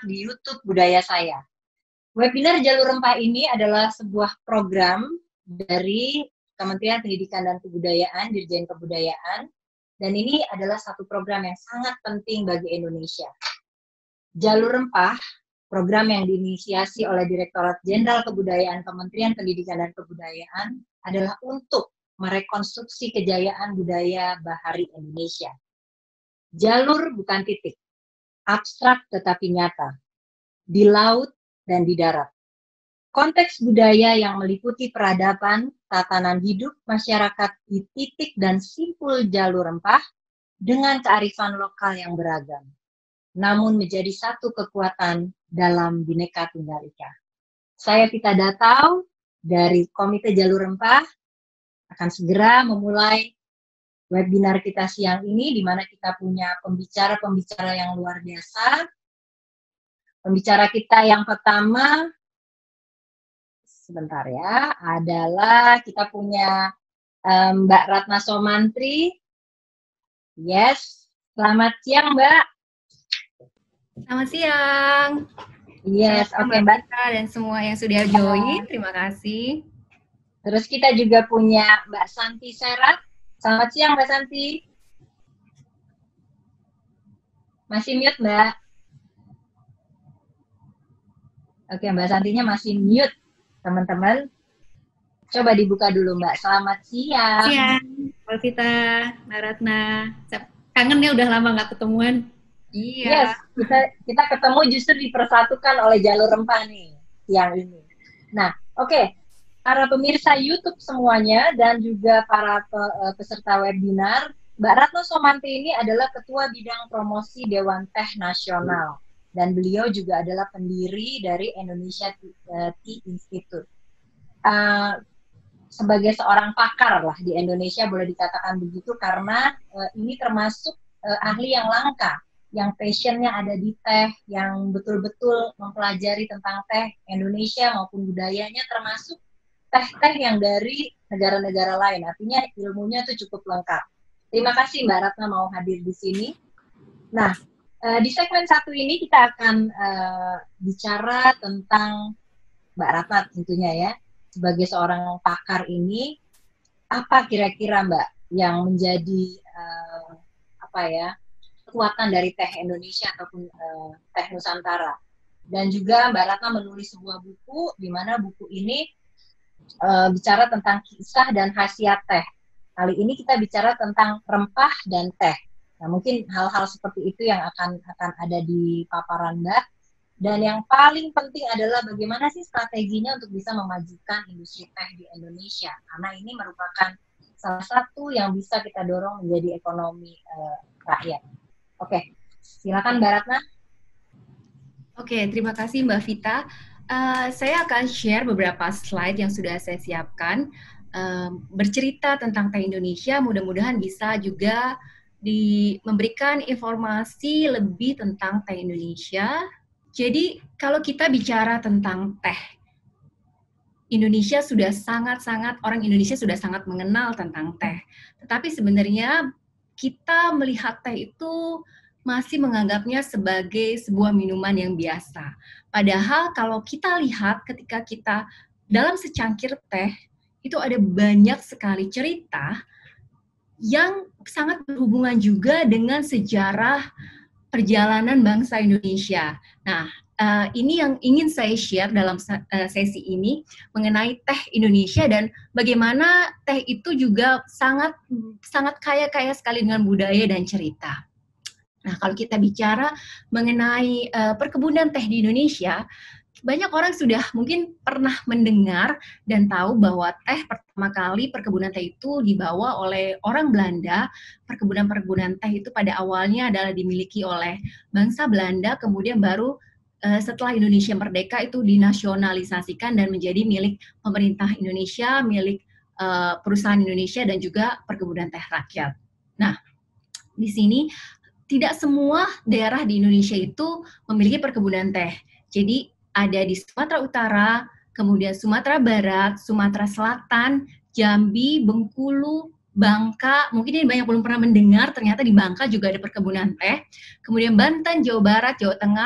menyimak di YouTube Budaya Saya. Webinar Jalur Rempah ini adalah sebuah program dari Kementerian Pendidikan dan Kebudayaan, Dirjen Kebudayaan, dan ini adalah satu program yang sangat penting bagi Indonesia. Jalur Rempah, program yang diinisiasi oleh Direktorat Jenderal Kebudayaan Kementerian Pendidikan dan Kebudayaan, adalah untuk merekonstruksi kejayaan budaya bahari Indonesia. Jalur bukan titik, abstrak tetapi nyata, di laut dan di darat. Konteks budaya yang meliputi peradaban, tatanan hidup masyarakat di titik dan simpul jalur rempah dengan kearifan lokal yang beragam, namun menjadi satu kekuatan dalam Bhinneka Tunggal Ika. Saya Pita Datau dari Komite Jalur Rempah akan segera memulai webinar kita siang ini, di mana kita punya pembicara-pembicara yang luar biasa. Pembicara kita yang pertama, sebentar ya, adalah kita punya Mbak Ratna Somantri. Yes, selamat siang Mbak. Selamat siang. Yes, oke Mbak. Dan semua yang sudah join, terima kasih. Terus kita juga punya Mbak Santi Serat. Selamat siang Mbak Santi. Masih mute Mbak. Oke, Mbak Santinya masih mute, teman-teman. Coba dibuka dulu Mbak. Selamat siang. Siang, Mbak Vita, Mbak Ratna. Kangen ya, udah lama nggak ketemuan. Iya. Yes, kita ketemu justru dipersatukan oleh Jalur Rempah nih siang ini. Nah, oke. Para pemirsa YouTube semuanya dan juga para peserta webinar, Mbak Ratna Somantri ini adalah Ketua Bidang Promosi Dewan Teh Nasional dan beliau juga adalah pendiri dari Indonesia Tea Institute. Sebagai seorang pakar lah di Indonesia boleh dikatakan begitu karena ini termasuk ahli yang langka, yang passionnya ada di teh, yang betul-betul mempelajari tentang teh Indonesia maupun budayanya, termasuk teh-teh yang dari negara-negara lain. Artinya ilmunya itu cukup lengkap. Terima kasih Mbak Ratna mau hadir di sini. Nah, di segmen satu ini kita akan bicara tentang Mbak Ratna tentunya ya. Sebagai seorang pakar ini, apa kira-kira Mbak yang menjadi kekuatan dari teh Indonesia ataupun teh Nusantara? Dan juga Mbak Ratna menulis sebuah buku, di mana buku ini bicara tentang kisah dan khasiat teh. Kali ini kita bicara tentang rempah dan teh. Nah, mungkin hal-hal seperti itu yang akan ada di paparan Mbak. Dan yang paling penting adalah bagaimana sih strateginya untuk bisa memajukan industri teh di Indonesia. Karena ini merupakan salah satu yang bisa kita dorong menjadi ekonomi rakyat. Oke, silakan Mbak Ratna. Oke, terima kasih Mbak Vita. Saya akan share beberapa slide yang sudah saya siapkan, bercerita tentang teh Indonesia, mudah-mudahan bisa juga memberikan informasi lebih tentang teh Indonesia. Jadi, kalau kita bicara tentang teh, orang Indonesia sudah sangat mengenal tentang teh. Tetapi sebenarnya kita melihat teh itu masih menganggapnya sebagai sebuah minuman yang biasa. Padahal kalau kita lihat ketika kita dalam secangkir teh, itu ada banyak sekali cerita yang sangat berhubungan juga dengan sejarah perjalanan bangsa Indonesia. Nah, ini yang ingin saya share dalam sesi ini mengenai teh Indonesia dan bagaimana teh itu juga sangat kaya sekali dengan budaya dan cerita. Nah, kalau kita bicara mengenai perkebunan teh di Indonesia, banyak orang sudah mungkin pernah mendengar dan tahu bahwa teh pertama kali perkebunan teh itu dibawa oleh orang Belanda. Perkebunan teh itu pada awalnya adalah dimiliki oleh bangsa Belanda, kemudian baru setelah Indonesia merdeka itu dinasionalisasikan dan menjadi milik pemerintah Indonesia, milik perusahaan Indonesia dan juga perkebunan teh rakyat. Nah, di sini tidak semua daerah di Indonesia itu memiliki perkebunan teh. Jadi ada di Sumatera Utara, kemudian Sumatera Barat, Sumatera Selatan, Jambi, Bengkulu, Bangka. Mungkin ini banyak belum pernah mendengar, ternyata di Bangka juga ada perkebunan teh. Kemudian Banten, Jawa Barat, Jawa Tengah,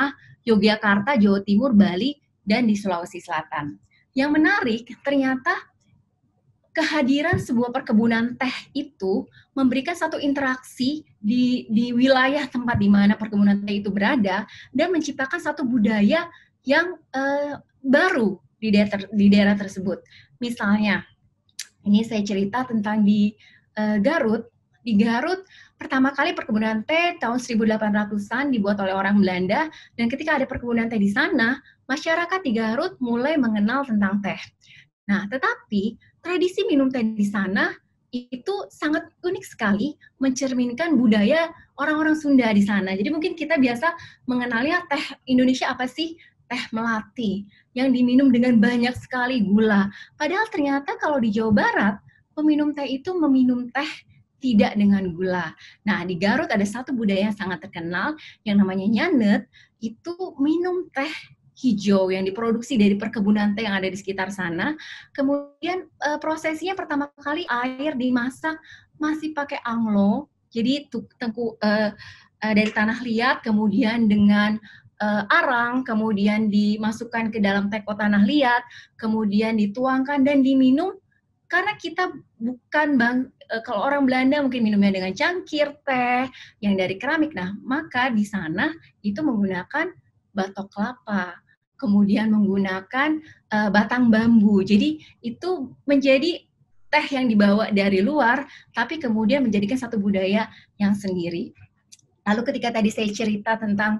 Yogyakarta, Jawa Timur, Bali, dan di Sulawesi Selatan. Yang menarik, ternyata kehadiran sebuah perkebunan teh itu memberikan satu interaksi di wilayah tempat di mana perkebunan teh itu berada dan menciptakan satu budaya yang baru di daerah tersebut. Misalnya, ini saya cerita tentang di Garut. Di Garut, pertama kali perkebunan teh tahun 1800-an dibuat oleh orang Belanda, dan ketika ada perkebunan teh di sana, masyarakat di Garut mulai mengenal tentang teh. Nah, tetapi tradisi minum teh di sana itu sangat unik sekali, mencerminkan budaya orang-orang Sunda di sana. Jadi mungkin kita biasa mengenalnya teh Indonesia apa sih? Teh melati, yang diminum dengan banyak sekali gula. Padahal ternyata kalau di Jawa Barat, peminum teh itu meminum teh tidak dengan gula. Nah, di Garut ada satu budaya yang sangat terkenal, yang namanya nyanet, itu minum teh hijau yang diproduksi dari perkebunan teh yang ada di sekitar sana. Kemudian prosesinya pertama kali air dimasak masih pakai anglo, jadi dari tanah liat, kemudian dengan arang, kemudian dimasukkan ke dalam teko tanah liat, kemudian dituangkan dan diminum. Karena kita bukan kalau orang Belanda mungkin minumnya dengan cangkir teh yang dari keramik. Nah, maka di sana itu menggunakan batok kelapa, kemudian menggunakan batang bambu. Jadi itu menjadi teh yang dibawa dari luar, tapi kemudian menjadikan satu budaya yang sendiri. Lalu ketika tadi saya cerita tentang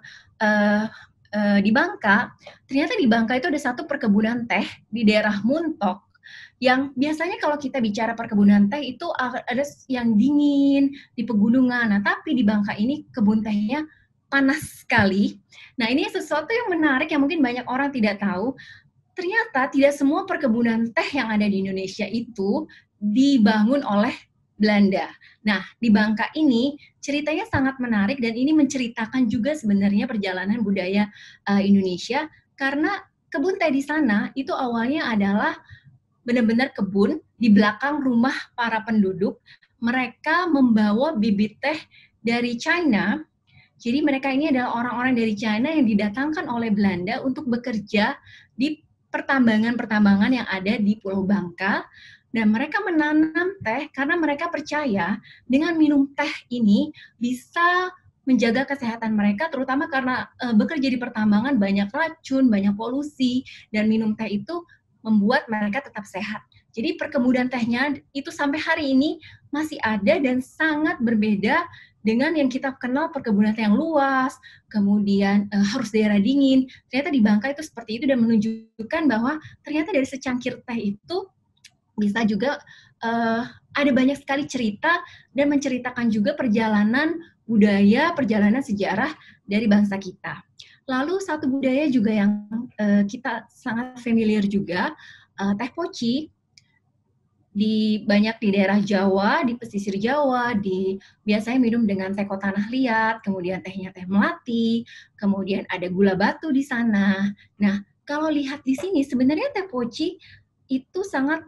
di Bangka, ternyata di Bangka itu ada satu perkebunan teh di daerah Muntok, yang biasanya kalau kita bicara perkebunan teh itu ada yang dingin di pegunungan. Nah, tapi di Bangka ini kebun tehnya panas sekali. Nah, ini sesuatu yang menarik yang mungkin banyak orang tidak tahu. Ternyata tidak semua perkebunan teh yang ada di Indonesia itu dibangun oleh Belanda. Nah, di Bangka ini ceritanya sangat menarik, dan ini menceritakan juga sebenarnya perjalanan budaya Indonesia, karena kebun teh di sana itu awalnya adalah benar-benar kebun di belakang rumah para penduduk. Mereka membawa bibit teh dari China. Jadi mereka ini adalah orang-orang dari China yang didatangkan oleh Belanda untuk bekerja di pertambangan-pertambangan yang ada di Pulau Bangka. Dan mereka menanam teh karena mereka percaya dengan minum teh ini bisa menjaga kesehatan mereka, terutama karena bekerja di pertambangan banyak racun, banyak polusi, dan minum teh itu membuat mereka tetap sehat. Jadi perkebunan tehnya itu sampai hari ini masih ada dan sangat berbeda dengan yang kita kenal perkebunan teh yang luas, kemudian harus daerah dingin. Ternyata di Bangka itu seperti itu, dan menunjukkan bahwa ternyata dari secangkir teh itu bisa juga ada banyak sekali cerita dan menceritakan juga perjalanan budaya, perjalanan sejarah dari bangsa kita. Lalu satu budaya juga yang kita sangat familiar juga, teh poci, banyak di daerah Jawa, di pesisir Jawa, biasanya minum dengan teko tanah liat, kemudian tehnya teh melati, kemudian ada gula batu di sana. Nah, kalau lihat di sini sebenarnya teh poci itu sangat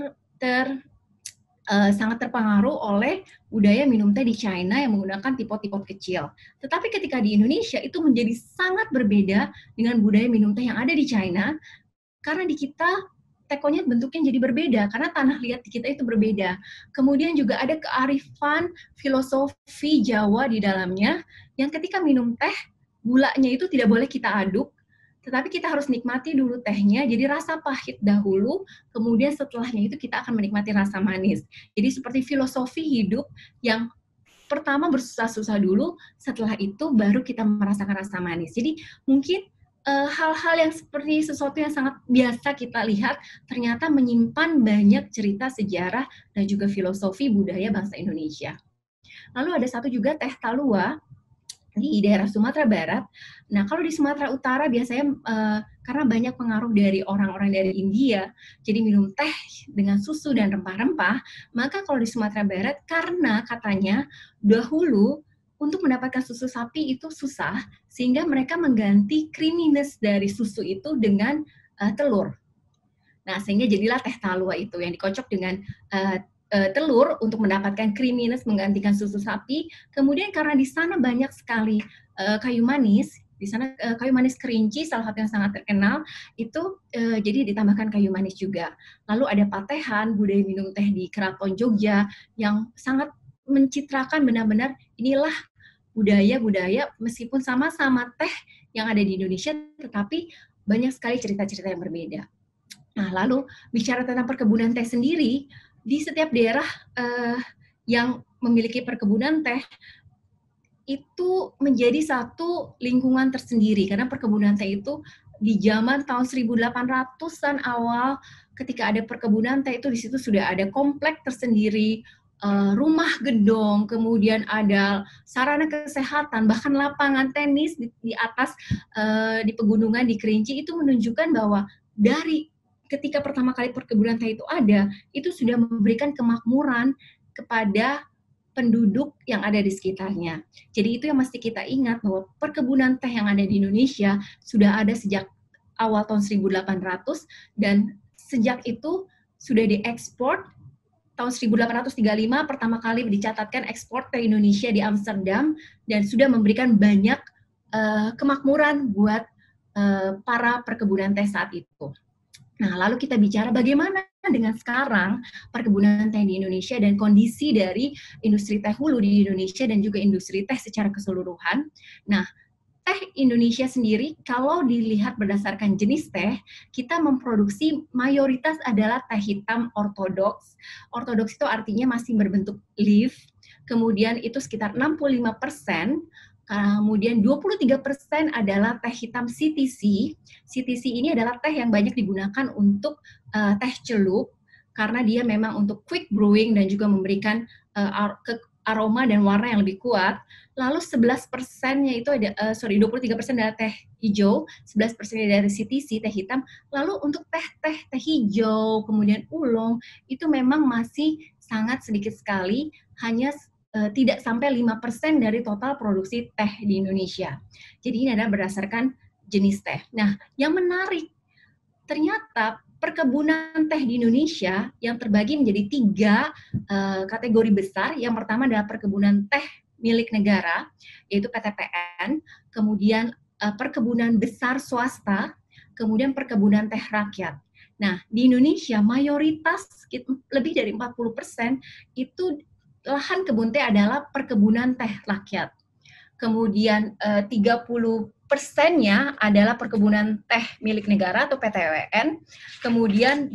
sangat terpengaruh oleh budaya minum teh di China yang menggunakan tipot-tipot kecil. Tetapi ketika di Indonesia itu menjadi sangat berbeda dengan budaya minum teh yang ada di China, karena di kita tekonya bentuknya jadi berbeda, karena tanah liat di kita itu berbeda. Kemudian juga ada kearifan filosofi Jawa di dalamnya, yang ketika minum teh, gulanya itu tidak boleh kita aduk, tetapi kita harus nikmati dulu tehnya, jadi rasa pahit dahulu, kemudian setelahnya itu kita akan menikmati rasa manis. Jadi seperti filosofi hidup yang pertama bersusah-susah dulu, setelah itu baru kita merasakan rasa manis. Jadi mungkin hal-hal yang seperti sesuatu yang sangat biasa kita lihat, ternyata menyimpan banyak cerita sejarah dan juga filosofi budaya bangsa Indonesia. Lalu ada satu juga teh talua, di daerah Sumatera Barat. Nah, kalau di Sumatera Utara biasanya karena banyak pengaruh dari orang-orang dari India, jadi minum teh dengan susu dan rempah-rempah, maka kalau di Sumatera Barat, karena katanya dahulu untuk mendapatkan susu sapi itu susah, sehingga mereka mengganti creaminess dari susu itu dengan telur. Nah, sehingga jadilah teh talua itu yang dikocok dengan telur untuk mendapatkan creaminess, menggantikan susu sapi. Kemudian karena di sana banyak sekali kayu manis, Di sana kayu manis kerinci salah satu yang sangat terkenal itu jadi ditambahkan kayu manis juga. Lalu ada patehan, budaya minum teh di Keraton Jogja yang sangat mencitrakan benar-benar inilah budaya-budaya meskipun sama-sama teh yang ada di Indonesia, tetapi banyak sekali cerita-cerita yang berbeda. Nah, lalu bicara tentang perkebunan teh sendiri, di setiap daerah yang memiliki perkebunan teh itu menjadi satu lingkungan tersendiri, karena perkebunan teh itu di zaman tahun 1800-an awal ketika ada perkebunan teh itu di situ sudah ada komplek tersendiri, rumah gedong, kemudian ada sarana kesehatan, bahkan lapangan tenis di atas di pegunungan di Kerinci. Itu menunjukkan bahwa dari ketika pertama kali perkebunan teh itu ada, itu sudah memberikan kemakmuran kepada penduduk yang ada di sekitarnya. Jadi itu yang mesti kita ingat, bahwa perkebunan teh yang ada di Indonesia sudah ada sejak awal tahun 1800 dan sejak itu sudah diekspor. Tahun 1835 pertama kali dicatatkan ekspor teh Indonesia di Amsterdam dan sudah memberikan banyak kemakmuran buat para perkebunan teh saat itu. Nah, lalu kita bicara bagaimana dengan sekarang perkebunan teh di Indonesia dan kondisi dari industri teh hulu di Indonesia dan juga industri teh secara keseluruhan. Nah, teh Indonesia sendiri kalau dilihat berdasarkan jenis teh, kita memproduksi mayoritas adalah teh hitam ortodoks. Ortodoks itu artinya masih berbentuk leaf, kemudian itu sekitar 65%. Kemudian 23% adalah teh hitam CTC. CTC ini adalah teh yang banyak digunakan untuk teh celup karena dia memang untuk quick brewing dan juga memberikan aroma dan warna yang lebih kuat. Lalu 11%-nya itu ada 23% adalah teh hijau, 11% dari CTC teh hitam. Lalu untuk teh hijau, kemudian oolong itu memang masih sangat sedikit sekali, hanya tidak sampai 5% dari total produksi teh di Indonesia. Jadi ini adalah berdasarkan jenis teh. Nah, yang menarik, ternyata perkebunan teh di Indonesia yang terbagi menjadi 3 kategori besar. Yang pertama adalah perkebunan teh milik negara, yaitu PTPN, kemudian perkebunan besar swasta, kemudian perkebunan teh rakyat. Nah, di Indonesia mayoritas lebih dari 40% itu lahan kebun teh adalah perkebunan teh rakyat. Kemudian 30%-nya adalah perkebunan teh milik negara atau PTWN. Kemudian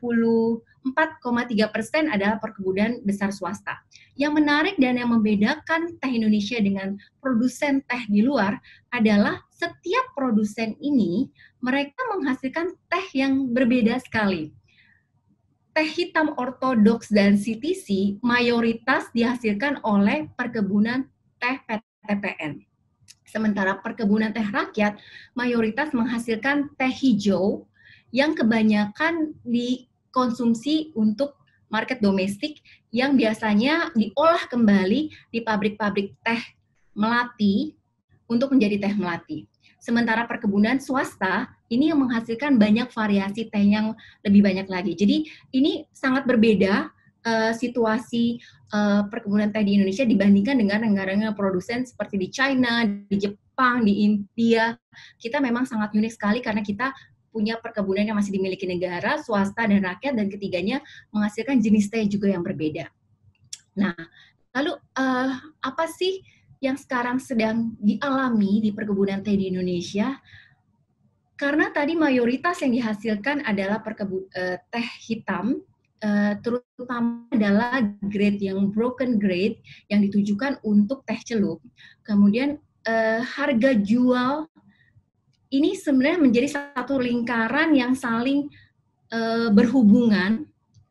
24,3% adalah perkebunan besar swasta. Yang menarik dan yang membedakan teh Indonesia dengan produsen teh di luar adalah setiap produsen ini mereka menghasilkan teh yang berbeda sekali. Teh hitam ortodoks dan CTC mayoritas dihasilkan oleh perkebunan teh PTPN. Sementara perkebunan teh rakyat mayoritas menghasilkan teh hijau yang kebanyakan dikonsumsi untuk market domestik yang biasanya diolah kembali di pabrik-pabrik teh melati untuk menjadi teh melati. Sementara perkebunan swasta ini yang menghasilkan banyak variasi teh yang lebih banyak lagi. Jadi ini sangat berbeda situasi perkebunan teh di Indonesia dibandingkan dengan negara-negara produsen seperti di China, di Jepang, di India. Kita memang sangat unik sekali karena kita punya perkebunan yang masih dimiliki negara, swasta, dan rakyat, dan ketiganya menghasilkan jenis teh juga yang berbeda. Nah, lalu apa sih yang sekarang sedang dialami di perkebunan teh di Indonesia? Karena tadi mayoritas yang dihasilkan adalah teh hitam, terutama adalah grade yang broken grade yang ditujukan untuk teh celup. Kemudian harga jual ini sebenarnya menjadi satu lingkaran yang saling berhubungan.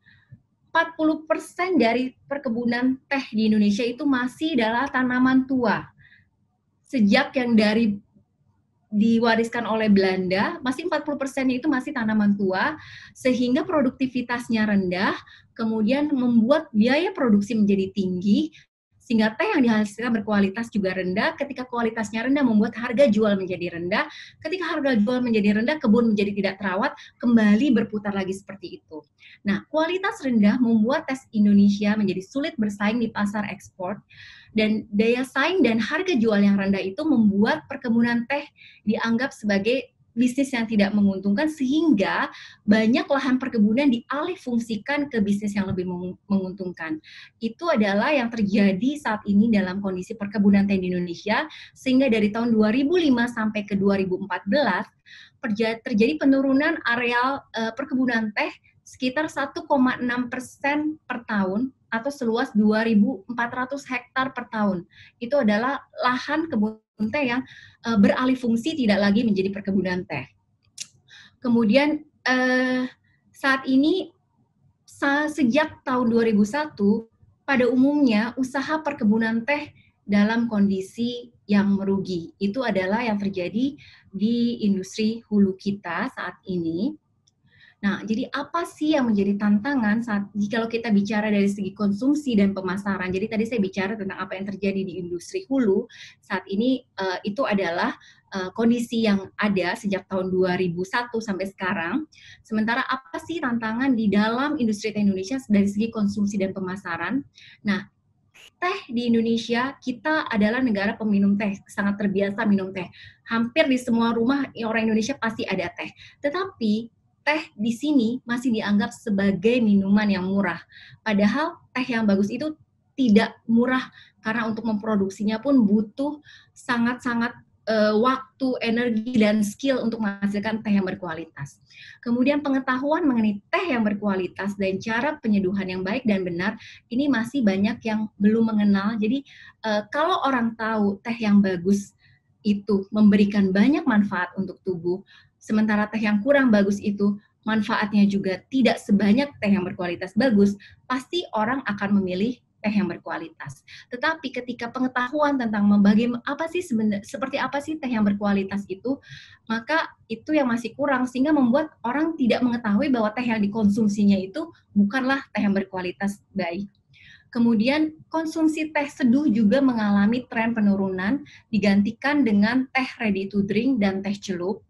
40% dari perkebunan teh di Indonesia itu masih adalah tanaman tua. Sejak yang diwariskan oleh Belanda, masih 40% itu masih tanaman tua, sehingga produktivitasnya rendah, kemudian membuat biaya produksi menjadi tinggi, sehingga teh yang dihasilkan berkualitas juga rendah. Ketika kualitasnya rendah membuat harga jual menjadi rendah. Ketika harga jual menjadi rendah, kebun menjadi tidak terawat, kembali berputar lagi seperti itu. Nah, kualitas rendah membuat teh Indonesia menjadi sulit bersaing di pasar ekspor, dan daya saing dan harga jual yang rendah itu membuat perkebunan teh dianggap sebagai bisnis yang tidak menguntungkan, sehingga banyak lahan perkebunan dialih fungsikan ke bisnis yang lebih menguntungkan. Itu adalah yang terjadi saat ini dalam kondisi perkebunan teh di Indonesia, sehingga dari tahun 2005 sampai ke 2014 terjadi penurunan areal perkebunan teh sekitar 1,6% per tahun atau seluas 2.400 hektar per tahun. Itu adalah lahan kebun teh yang beralih fungsi tidak lagi menjadi perkebunan teh. Kemudian saat ini sejak tahun 2001 pada umumnya usaha perkebunan teh dalam kondisi yang merugi. Itu adalah yang terjadi di industri hulu kita saat ini. Nah, jadi apa sih yang menjadi tantangan kalau kita bicara dari segi konsumsi dan pemasaran? Jadi tadi saya bicara tentang apa yang terjadi di industri hulu. Saat ini itu adalah kondisi yang ada sejak tahun 2001 sampai sekarang. Sementara apa sih tantangan di dalam industri teh Indonesia dari segi konsumsi dan pemasaran? Nah, teh di Indonesia, kita adalah negara peminum teh, sangat terbiasa minum teh. Hampir di semua rumah orang Indonesia pasti ada teh. Tetapi teh di sini masih dianggap sebagai minuman yang murah. Padahal teh yang bagus itu tidak murah, karena untuk memproduksinya pun butuh sangat-sangat waktu, energi, dan skill untuk menghasilkan teh yang berkualitas. Kemudian pengetahuan mengenai teh yang berkualitas dan cara penyeduhan yang baik dan benar, ini masih banyak yang belum mengenal. Jadi kalau orang tahu teh yang bagus itu memberikan banyak manfaat untuk tubuh, sementara teh yang kurang bagus itu manfaatnya juga tidak sebanyak teh yang berkualitas bagus, pasti orang akan memilih teh yang berkualitas. Tetapi ketika pengetahuan tentang seperti apa sih teh yang berkualitas itu, maka itu yang masih kurang, sehingga membuat orang tidak mengetahui bahwa teh yang dikonsumsinya itu bukanlah teh yang berkualitas baik. Kemudian konsumsi teh seduh juga mengalami tren penurunan, digantikan dengan teh ready to drink dan teh celup.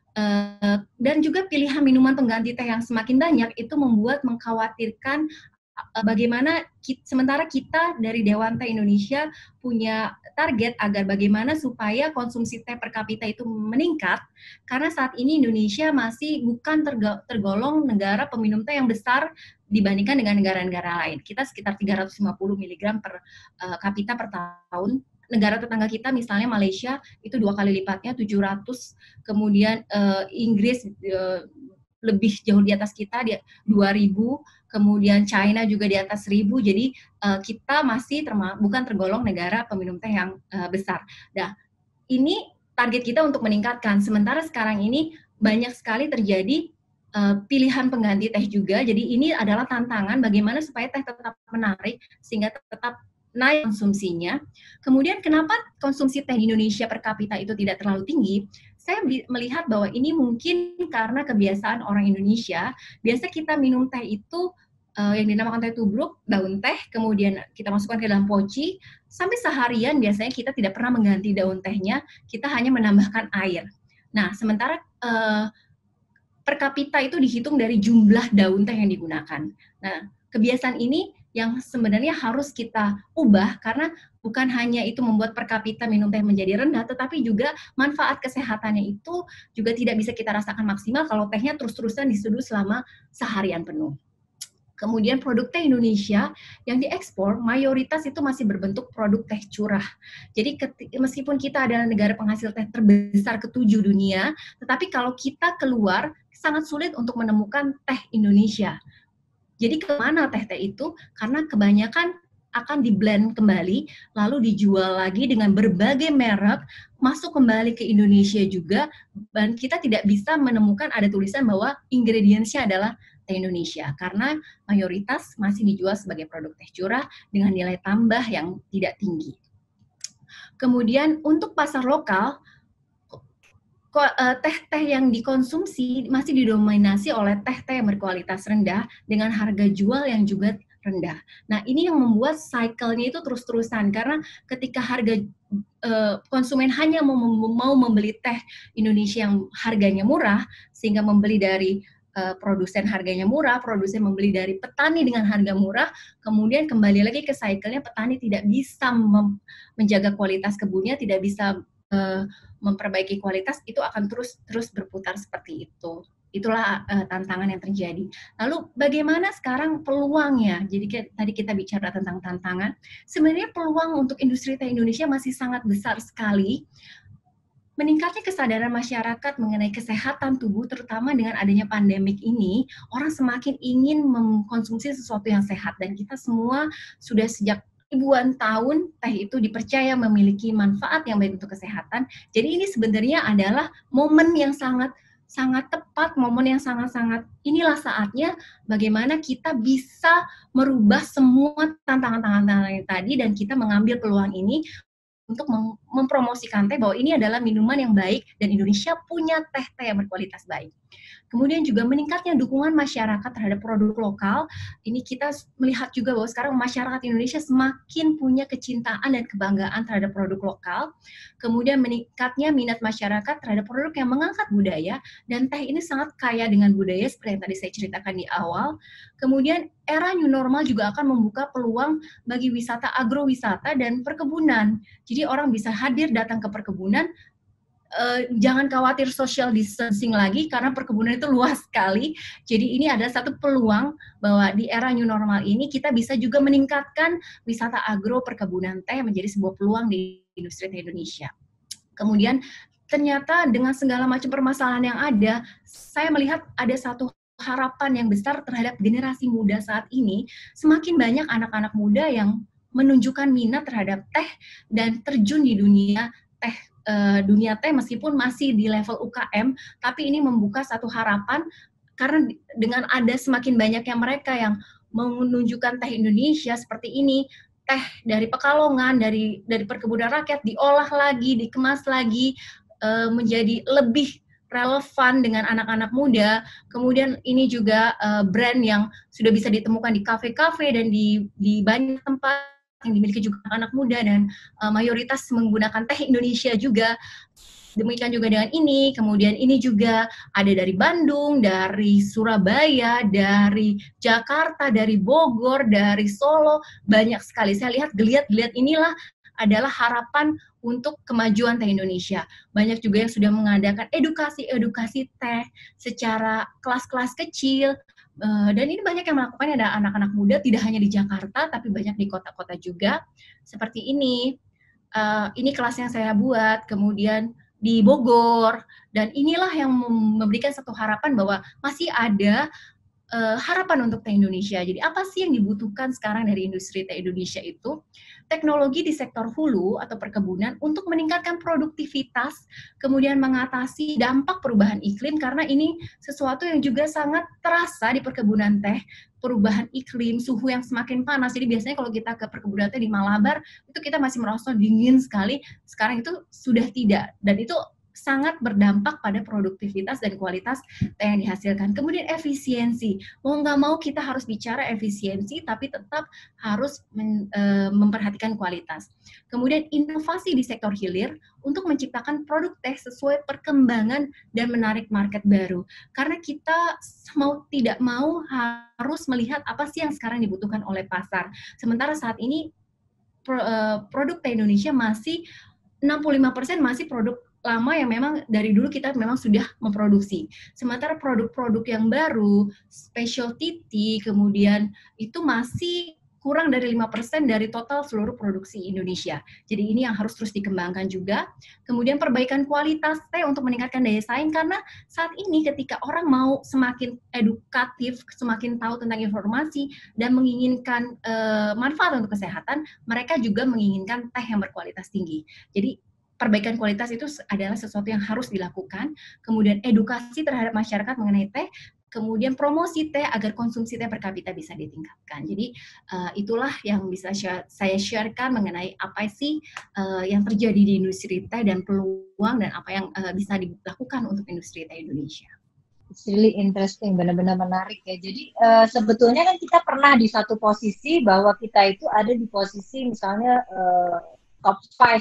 Dan juga pilihan minuman pengganti teh yang semakin banyak itu membuat mengkhawatirkan bagaimana sementara kita dari Dewan Teh Indonesia punya target agar bagaimana supaya konsumsi teh per kapita itu meningkat, karena saat ini Indonesia masih bukan tergolong negara peminum teh yang besar dibandingkan dengan negara-negara lain. Kita sekitar 350 mg per kapita per tahun. Negara tetangga kita misalnya Malaysia itu 2 kali lipatnya 700, kemudian Inggris lebih jauh di atas kita, 2.000, kemudian China juga di atas 1.000, jadi kita masih bukan tergolong negara peminum teh yang besar. Nah, ini target kita untuk meningkatkan, sementara sekarang ini banyak sekali terjadi pilihan pengganti teh juga, jadi ini adalah tantangan bagaimana supaya teh tetap menarik, sehingga tetap naik konsumsinya. Kemudian kenapa konsumsi teh di Indonesia per kapita itu tidak terlalu tinggi? Saya melihat bahwa ini mungkin karena kebiasaan orang Indonesia. Biasa kita minum teh itu yang dinamakan teh tubruk, daun teh, kemudian kita masukkan ke dalam poci, sampai seharian biasanya kita tidak pernah mengganti daun tehnya, kita hanya menambahkan air. Nah, sementara per kapita itu dihitung dari jumlah daun teh yang digunakan. Nah, kebiasaan ini yang sebenarnya harus kita ubah, karena bukan hanya itu membuat per kapita minum teh menjadi rendah, tetapi juga manfaat kesehatannya itu juga tidak bisa kita rasakan maksimal kalau tehnya terus-terusan diseduh selama seharian penuh. Kemudian produk teh Indonesia yang diekspor mayoritas itu masih berbentuk produk teh curah. Jadi meskipun kita adalah negara penghasil teh terbesar ke-7 dunia, tetapi kalau kita keluar sangat sulit untuk menemukan teh Indonesia. Jadi kemana teh-teh itu? Karena kebanyakan akan di-blend kembali, lalu dijual lagi dengan berbagai merek, masuk kembali ke Indonesia juga, dan kita tidak bisa menemukan ada tulisan bahwa ingredients-nya adalah teh Indonesia, karena mayoritas masih dijual sebagai produk teh curah dengan nilai tambah yang tidak tinggi. Kemudian untuk pasar lokal, teh-teh yang dikonsumsi masih didominasi oleh teh-teh yang berkualitas rendah dengan harga jual yang juga rendah. Nah, ini yang membuat cycle-nya itu terus-terusan, karena ketika harga konsumen hanya mau membeli teh Indonesia yang harganya murah, sehingga membeli dari produsen harganya murah, produsen membeli dari petani dengan harga murah, kemudian kembali lagi ke cycle-nya, petani tidak bisa menjaga kualitas kebunnya, tidak bisa memperbaiki kualitas, itu akan terus berputar seperti itu. Itulah tantangan yang terjadi. Lalu bagaimana sekarang peluangnya? Jadi tadi kita bicara tentang tantangan. Sebenarnya peluang untuk industri teh Indonesia masih sangat besar sekali. Meningkatnya kesadaran masyarakat mengenai kesehatan tubuh, terutama dengan adanya pandemik ini, orang semakin ingin mengkonsumsi sesuatu yang sehat. Dan kita semua sudah sejak ribuan tahun teh itu dipercaya memiliki manfaat yang baik untuk kesehatan. Jadi ini sebenarnya adalah momen yang sangat tepat, momen yang sangat inilah saatnya bagaimana kita bisa merubah semua tantangan-tantangan tadi, dan kita mengambil peluang ini untuk mempromosikan teh bahwa ini adalah minuman yang baik dan Indonesia punya teh yang berkualitas baik. Kemudian juga meningkatnya dukungan masyarakat terhadap produk lokal. Ini kita melihat juga bahwa sekarang masyarakat Indonesia semakin punya kecintaan dan kebanggaan terhadap produk lokal. Kemudian meningkatnya minat masyarakat terhadap produk yang mengangkat budaya, dan teh ini sangat kaya dengan budaya seperti yang tadi saya ceritakan di awal. Kemudian era new normal juga akan membuka peluang bagi wisata agrowisata dan perkebunan. Jadi orang bisa hadir datang ke perkebunan, jangan khawatir social distancing lagi karena perkebunan itu luas sekali. Jadi ini adalah satu peluang bahwa di era new normal ini kita bisa juga meningkatkan wisata agro perkebunan teh menjadi sebuah peluang di industri teh Indonesia. Kemudian ternyata dengan segala macam permasalahan yang ada, saya melihat ada satu harapan yang besar terhadap generasi muda saat ini. Semakin banyak anak-anak muda yang menunjukkan minat terhadap teh dan terjun di dunia teh meskipun masih di level UKM, tapi ini membuka satu harapan karena dengan ada semakin banyaknya mereka yang menunjukkan teh Indonesia seperti ini, teh dari Pekalongan, dari perkebunan rakyat diolah lagi, dikemas lagi, menjadi lebih relevan dengan anak-anak muda. Kemudian ini juga brand yang sudah bisa ditemukan di kafe-kafe dan di banyak tempat yang dimiliki juga anak muda, dan mayoritas menggunakan teh Indonesia juga. Demikian juga dengan ini. Kemudian ini juga ada dari Bandung, dari Surabaya, dari Jakarta, dari Bogor, dari Solo, banyak sekali. Saya lihat geliat-geliat inilah adalah harapan untuk kemajuan teh Indonesia. Banyak juga yang sudah mengadakan edukasi teh secara kelas-kelas kecil, dan ini banyak yang melakukannya, ada anak-anak muda, tidak hanya di Jakarta, tapi banyak di kota-kota juga. Seperti ini kelas yang saya buat, kemudian di Bogor, dan inilah yang memberikan satu harapan bahwa masih ada harapan untuk teh Indonesia. Jadi apa sih yang dibutuhkan sekarang dari industri teh Indonesia itu? Teknologi di sektor hulu atau perkebunan untuk meningkatkan produktivitas, kemudian mengatasi dampak perubahan iklim, karena ini sesuatu yang juga sangat terasa di perkebunan teh, perubahan iklim, suhu yang semakin panas. Jadi biasanya kalau kita ke perkebunan teh di Malabar, itu kita masih merasa dingin sekali, sekarang itu sudah tidak, dan itu sangat berdampak pada produktivitas dan kualitas teh yang dihasilkan. Kemudian efisiensi, mau nggak mau kita harus bicara efisiensi, tapi tetap harus memperhatikan kualitas. Kemudian inovasi di sektor hilir untuk menciptakan produk teh sesuai perkembangan dan menarik market baru. Karena kita mau tidak mau harus melihat apa sih yang sekarang dibutuhkan oleh pasar. Sementara saat ini produk teh Indonesia masih 65% masih produk lama yang memang dari dulu kita memang sudah memproduksi. Sementara produk-produk yang baru, specialty tea, kemudian itu masih kurang dari 5% dari total seluruh produksi Indonesia. Jadi ini yang harus terus dikembangkan juga. Kemudian perbaikan kualitas teh untuk meningkatkan daya saing, karena saat ini ketika orang mau semakin edukatif, semakin tahu tentang informasi, dan menginginkan manfaat untuk kesehatan, mereka juga menginginkan teh yang berkualitas tinggi. Jadi perbaikan kualitas itu adalah sesuatu yang harus dilakukan. Kemudian edukasi terhadap masyarakat mengenai teh, kemudian promosi teh agar konsumsi teh per kapita bisa ditingkatkan. Jadi itulah yang bisa saya sharekan mengenai apa sih yang terjadi di industri teh dan peluang dan apa yang bisa dilakukan untuk industri teh Indonesia. It's really interesting, benar-benar menarik ya. Jadi sebetulnya kan kita pernah di satu posisi bahwa kita itu ada di posisi misalnya top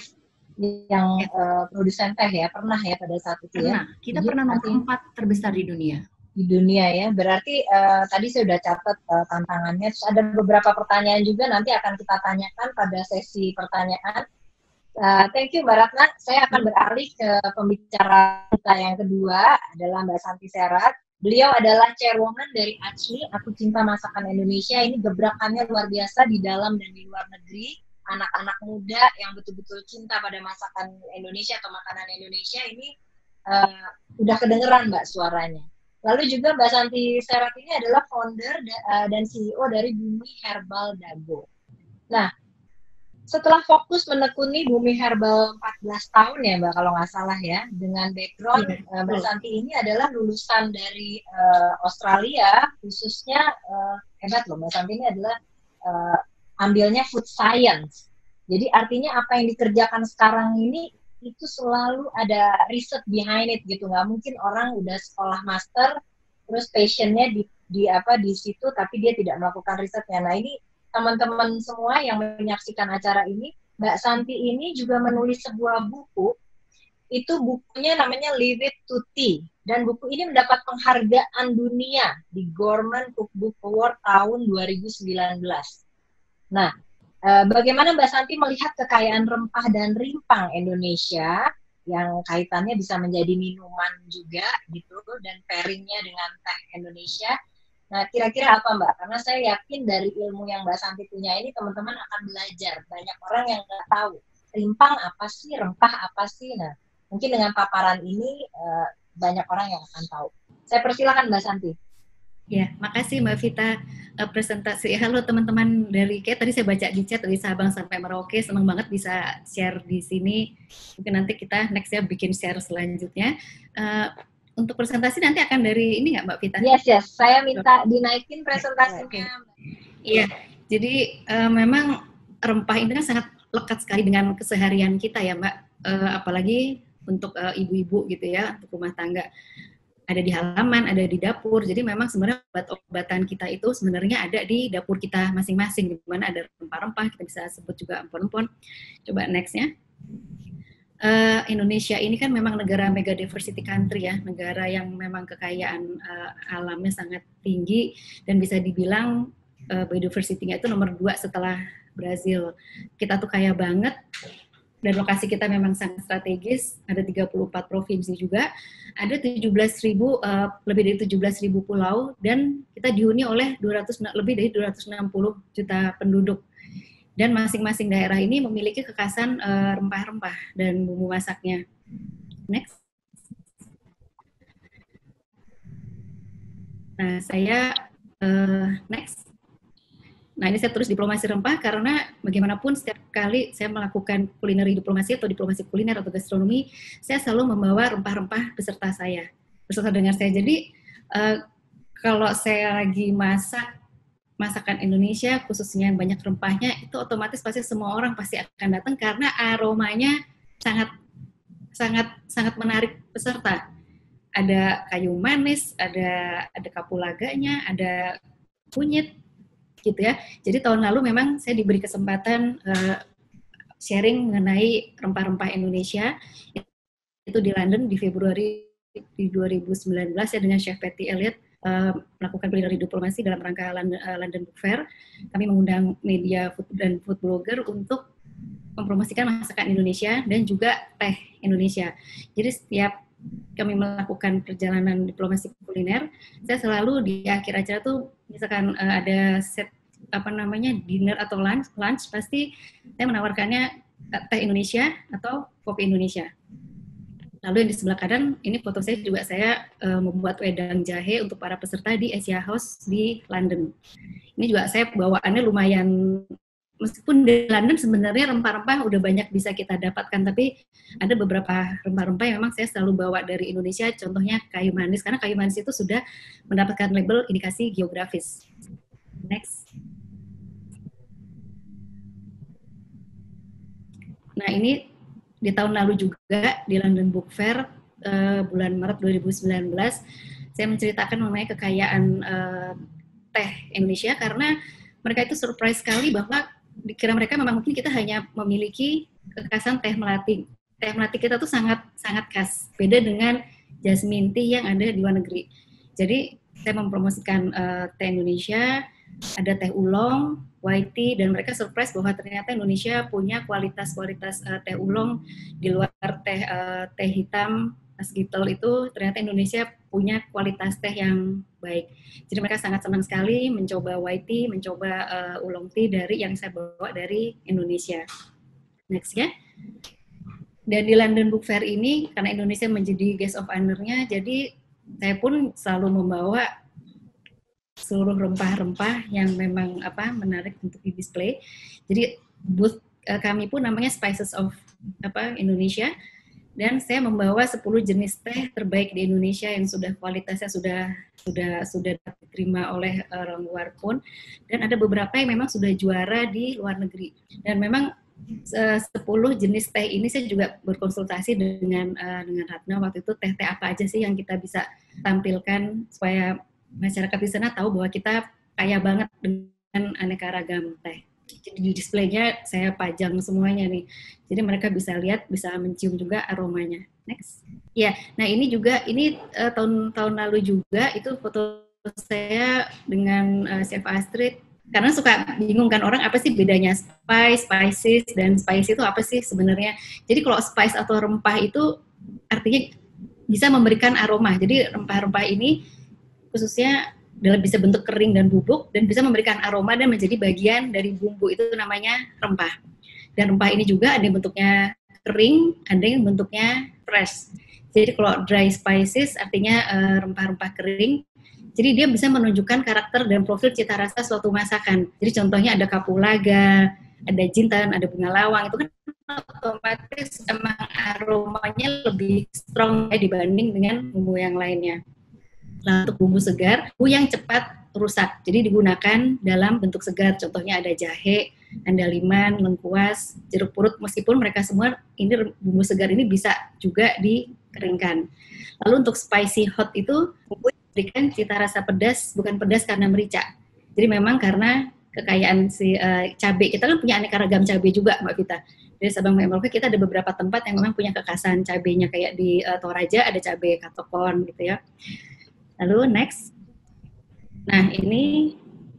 5 yang produsen teh ya, pernah ya pada saat itu ya. Pernah, kita pernah nomor 4 terbesar di dunia. Di dunia ya, berarti tadi saya sudah catat tantangannya. Terus ada beberapa pertanyaan juga nanti akan kita tanyakan pada sesi pertanyaan. Thank you Mbak Ratna. Saya akan beralih ke pembicara kita yang kedua adalah Mbak Santi Serat. Beliau adalah chairwoman dari ACMI, Aku Cinta Masakan Indonesia. Ini gebrakannya luar biasa di dalam dan di luar negeri. Anak-anak muda yang betul-betul cinta pada masakan Indonesia atau makanan Indonesia ini udah kedengeran Mbak suaranya. Lalu juga Mbak Santi Serat ini adalah founder dan CEO dari Bumi Herbal Dago. Nah, setelah fokus menekuni Bumi Herbal 14 tahun ya Mbak, kalau nggak salah ya, dengan background Mbak Santi ini adalah lulusan dari Australia, khususnya hebat loh, Mbak Santi ini adalah ambilnya food science. Jadi artinya apa yang dikerjakan sekarang ini itu selalu ada riset behind it gitu, nggak mungkin orang udah sekolah master terus passionnya di situ tapi dia tidak melakukan risetnya. Nah ini teman-teman semua yang menyaksikan acara ini, Mbak Santi ini juga menulis sebuah buku, itu bukunya namanya Leave It to Tea, dan buku ini mendapat penghargaan dunia di Gourmet Cookbook Award tahun 2019. Nah, bagaimana Mbak Santi melihat kekayaan rempah dan rimpang Indonesia yang kaitannya bisa menjadi minuman juga gitu, dan pairingnya dengan teh Indonesia. Nah, kira-kira apa Mbak? Karena saya yakin dari ilmu yang Mbak Santi punya ini, teman-teman akan belajar. Banyak orang yang nggak tahu, rimpang apa sih, rempah apa sih. Nah, mungkin dengan paparan ini, banyak orang yang akan tahu. Saya persilakan Mbak Santi. Ya, makasih Mbak Vita presentasi. Halo teman-teman dari kayak tadi saya baca di chat dari Sabang sampai Merauke, senang banget bisa share di sini. Mungkin nanti kita next ya bikin share selanjutnya. Untuk presentasi nanti akan dari ini nggak Mbak Vita? Yes. Saya minta dinaikin presentasinya. Iya, jadi memang rempah ini kan sangat lekat sekali dengan keseharian kita ya Mbak. Apalagi untuk ibu-ibu gitu ya, untuk rumah tangga. Ada di halaman, ada di dapur. Jadi memang sebenarnya obat-obatan kita itu sebenarnya ada di dapur kita masing-masing. Di mana ada rempah-rempah, kita bisa sebut juga empon-empon. Coba next-nya. Indonesia ini kan memang negara mega diversity country ya, negara yang memang kekayaan alamnya sangat tinggi dan bisa dibilang biodiversity-nya itu nomor 2 setelah Brazil. Kita tuh kaya banget dan lokasi kita memang sangat strategis, ada 34 provinsi juga, ada 17.000 lebih dari 17.000 pulau dan kita dihuni oleh lebih dari 260 juta penduduk. Dan masing-masing daerah ini memiliki kekhasan rempah-rempah dan bumbu masaknya. Next. Nah, saya next. Nah, ini saya tulis diplomasi rempah karena bagaimanapun setiap kali saya melakukan culinary diplomasi atau diplomasi kuliner atau gastronomi, saya selalu membawa rempah-rempah beserta saya, beserta dengan saya. Jadi, kalau saya lagi masakan Indonesia, khususnya yang banyak rempahnya, itu otomatis pasti semua orang pasti akan datang karena aromanya sangat menarik peserta. Ada kayu manis, ada kapulaganya, ada kunyit, gitu ya. Jadi tahun lalu memang saya diberi kesempatan sharing mengenai rempah-rempah Indonesia itu di London di Februari 2019 ya dengan Chef Patty Elliott melakukan culinary diplomasi dalam rangka London Book Fair. Kami mengundang media food dan food blogger untuk mempromosikan masakan Indonesia dan juga teh Indonesia. Jadi setiap kami melakukan perjalanan diplomasi kuliner, saya selalu di akhir acara tuh misalkan ada set dinner atau lunch pasti saya menawarkannya teh Indonesia atau kopi Indonesia. Lalu yang di sebelah kanan ini foto saya juga, saya membuat wedang jahe untuk para peserta di Asia House di London. Ini juga saya bawaannya lumayan, meskipun di London sebenarnya rempah-rempah udah banyak bisa kita dapatkan, tapi ada beberapa rempah-rempah yang memang saya selalu bawa dari Indonesia, contohnya kayu manis, karena kayu manis itu sudah mendapatkan label indikasi geografis. Next. Nah ini di tahun lalu juga di London Book Fair bulan Maret 2019, saya menceritakan mengenai kekayaan teh Indonesia, karena mereka itu surprise sekali bahwa dikira mereka memang mungkin kita hanya memiliki kekhasan teh melati. Teh melati kita tuh sangat sangat khas, beda dengan jasmine tea yang ada di luar negeri. Jadi saya mempromosikan teh Indonesia, ada teh oolong, white tea, dan mereka surprise bahwa ternyata Indonesia punya kualitas-kualitas teh oolong di luar teh hitam Asgitol itu. Ternyata Indonesia punya kualitas teh yang baik. Jadi mereka sangat senang sekali mencoba white tea, mencoba oolong tea dari yang saya bawa dari Indonesia. Next ya. Dan di London Book Fair ini, karena Indonesia menjadi guest of honor-nya, jadi saya pun selalu membawa seluruh rempah-rempah yang memang menarik untuk di display. Jadi booth kami pun namanya Spices of Indonesia, dan saya membawa 10 jenis teh terbaik di Indonesia yang sudah kualitasnya sudah diterima oleh orang luar pun, dan ada beberapa yang memang sudah juara di luar negeri. Dan memang 10 jenis teh ini saya juga berkonsultasi dengan Ratna waktu itu, teh-teh apa aja sih yang kita bisa tampilkan supaya masyarakat di sana tahu bahwa kita kaya banget dengan aneka ragam teh. Jadi di displaynya saya pajang semuanya nih. Jadi mereka bisa lihat, bisa mencium juga aromanya. Next. Ya, nah ini juga tahun lalu juga itu foto saya dengan Chef Astrid. Karena suka bingung kan orang apa sih bedanya spices, dan spice itu apa sih sebenarnya. Jadi kalau spice atau rempah itu artinya bisa memberikan aroma. Jadi rempah-rempah ini khususnya bisa bentuk kering dan bubuk, dan bisa memberikan aroma dan menjadi bagian dari bumbu, itu namanya rempah. Dan rempah ini juga ada yang bentuknya kering, ada yang bentuknya fresh. Jadi kalau dry spices artinya rempah-rempah kering, jadi dia bisa menunjukkan karakter dan profil cita rasa suatu masakan. Jadi contohnya ada kapulaga, ada jintan, ada bunga lawang, itu kan otomatis emang aromanya lebih strong dibanding dengan bumbu yang lainnya. Nah, untuk bumbu segar, bumbu yang cepat rusak, jadi digunakan dalam bentuk segar. Contohnya ada jahe, andaliman, lengkuas, jeruk purut. Meskipun mereka semua ini bumbu segar ini bisa juga dikeringkan. Lalu untuk spicy hot itu bumbu memberikan cita rasa pedas, bukan pedas karena merica. Jadi memang karena kekayaan si cabai, kita kan punya aneka ragam cabai juga, Mbak Vita. Dari Sabang sampai Merauke kita ada beberapa tempat yang memang punya kekhasan cabainya, kayak di Toraja ada cabai katokon gitu ya. Lalu next. Nah ini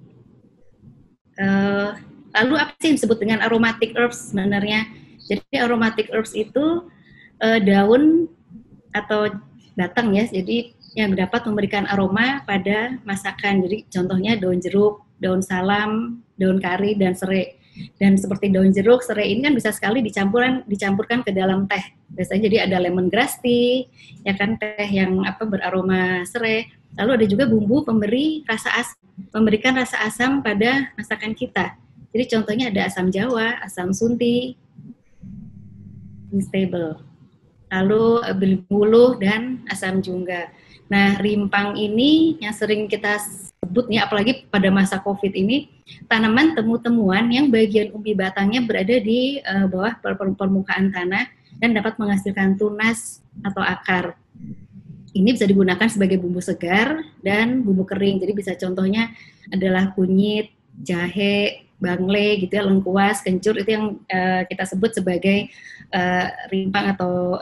lalu apa sih yang disebut dengan aromatic herbs sebenarnya? Jadi aromatic herbs itu daun atau batang ya, jadi yang dapat memberikan aroma pada masakan. Jadi contohnya daun jeruk, daun salam, daun kari, dan serai. Dan seperti daun jeruk, serai ini kan bisa sekali dicampurkan ke dalam teh. Biasanya jadi ada lemongrass tea, ya kan, teh yang beraroma serai. Lalu ada juga bumbu pemberi rasa asam, memberikan rasa asam pada masakan kita. Jadi contohnya ada asam jawa, asam sunti, unstable. Lalu belimbuluh dan asam jungga. Nah, rimpang ini yang sering kita sebut nih, apalagi pada masa COVID ini, tanaman temu-temuan yang bagian umbi batangnya berada di bawah permukaan tanah dan dapat menghasilkan tunas atau akar. Ini bisa digunakan sebagai bumbu segar dan bumbu kering. Jadi bisa contohnya adalah kunyit, jahe, bangle gitu ya, lengkuas, kencur, itu yang kita sebut sebagai rimpang atau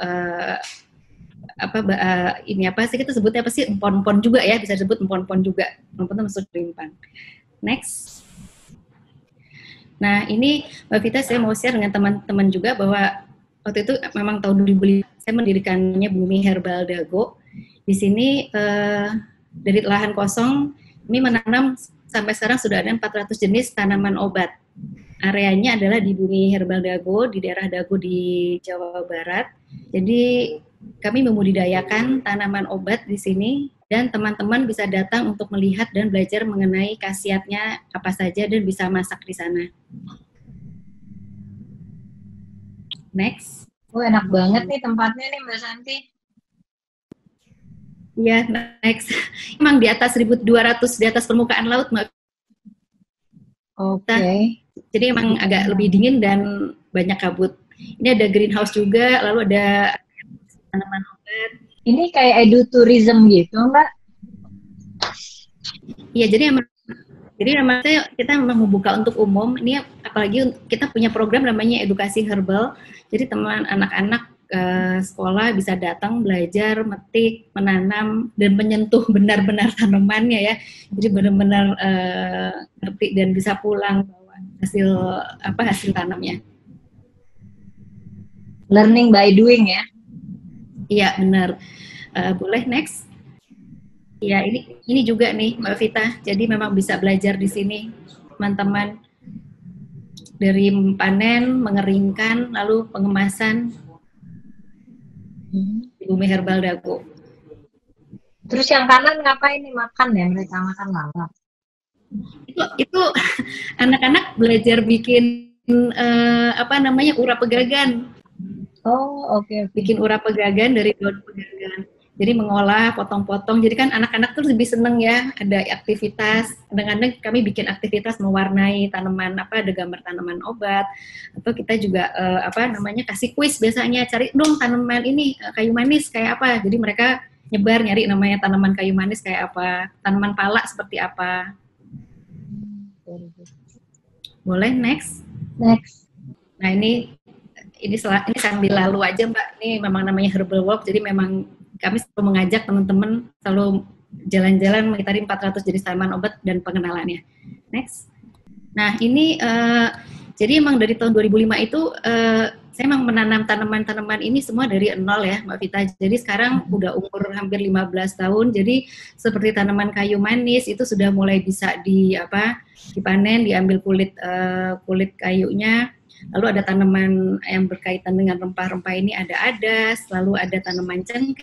kita sebutnya apa sih, empon-empon juga ya, bisa disebut empon-empon juga. Empon itu maksud rimpang. Next. Nah, ini Mbak Vita, saya mau share dengan teman-teman juga bahwa waktu itu memang tahun 2005 saya mendirikannya Bumi Herbal Dago. Di sini dari lahan kosong ini menanam sampai sekarang sudah ada 400 jenis tanaman obat. Areanya adalah di Bumi Herbal Dago, di daerah Dago di Jawa Barat. Jadi kami membudidayakan tanaman obat di sini, dan teman-teman bisa datang untuk melihat dan belajar mengenai khasiatnya apa saja dan bisa masak di sana. Next. Enak banget nih tempatnya nih Mbak Santi. Iya, next. Emang di atas 1.200 di atas permukaan laut, Mbak. Oke. Jadi emang agak lebih dingin dan banyak kabut. Ini ada greenhouse juga, lalu ada tanaman obat. Ini kayak edutourism gitu, Mbak? Iya, jadi memang kita memang membuka untuk umum. Ini apalagi kita punya program namanya edukasi herbal. Jadi teman anak-anak sekolah bisa datang belajar, metik, menanam dan menyentuh benar-benar tanamannya ya. Jadi benar-benar ngerti dan bisa pulang bawa hasil tanamnya. Learning by doing ya. Iya, benar. Boleh next. Ya, ini juga nih Mbak Vita. Jadi memang bisa belajar di sini, teman-teman. Dari panen, mengeringkan, lalu pengemasan di Bumi Herbal Dago. Terus yang kanan ngapain nih, makan ya? Mereka makan lalap. Itu anak-anak belajar bikin urap pegagan. Oh, oke. Bikin urap pegagan dari daun pegagan. Jadi mengolah, potong-potong. Jadi kan anak-anak tuh lebih seneng ya, ada aktivitas. Kadang-kadang kami bikin aktivitas mewarnai tanaman, ada gambar tanaman obat. Atau kita juga kasih kuis biasanya, cari dong tanaman ini kayu manis kayak apa. Jadi mereka nyebar nyari namanya tanaman kayu manis kayak apa, tanaman pala seperti apa. Boleh next? Next. Nah ini sambil lalu aja Mbak. Ini memang namanya herbal walk, jadi memang kami selalu mengajak teman-teman selalu jalan-jalan mengitari 400 jenis tanaman obat dan pengenalannya. Next. Nah ini jadi emang dari tahun 2005 itu saya emang menanam tanaman-tanaman ini semua dari nol ya Mbak Vita. Jadi sekarang udah umur hampir 15 tahun. Jadi seperti tanaman kayu manis itu sudah mulai bisa dipanen, diambil kulit kayunya. Lalu ada tanaman yang berkaitan dengan rempah-rempah ini ada adas, lalu ada tanaman cengkeh.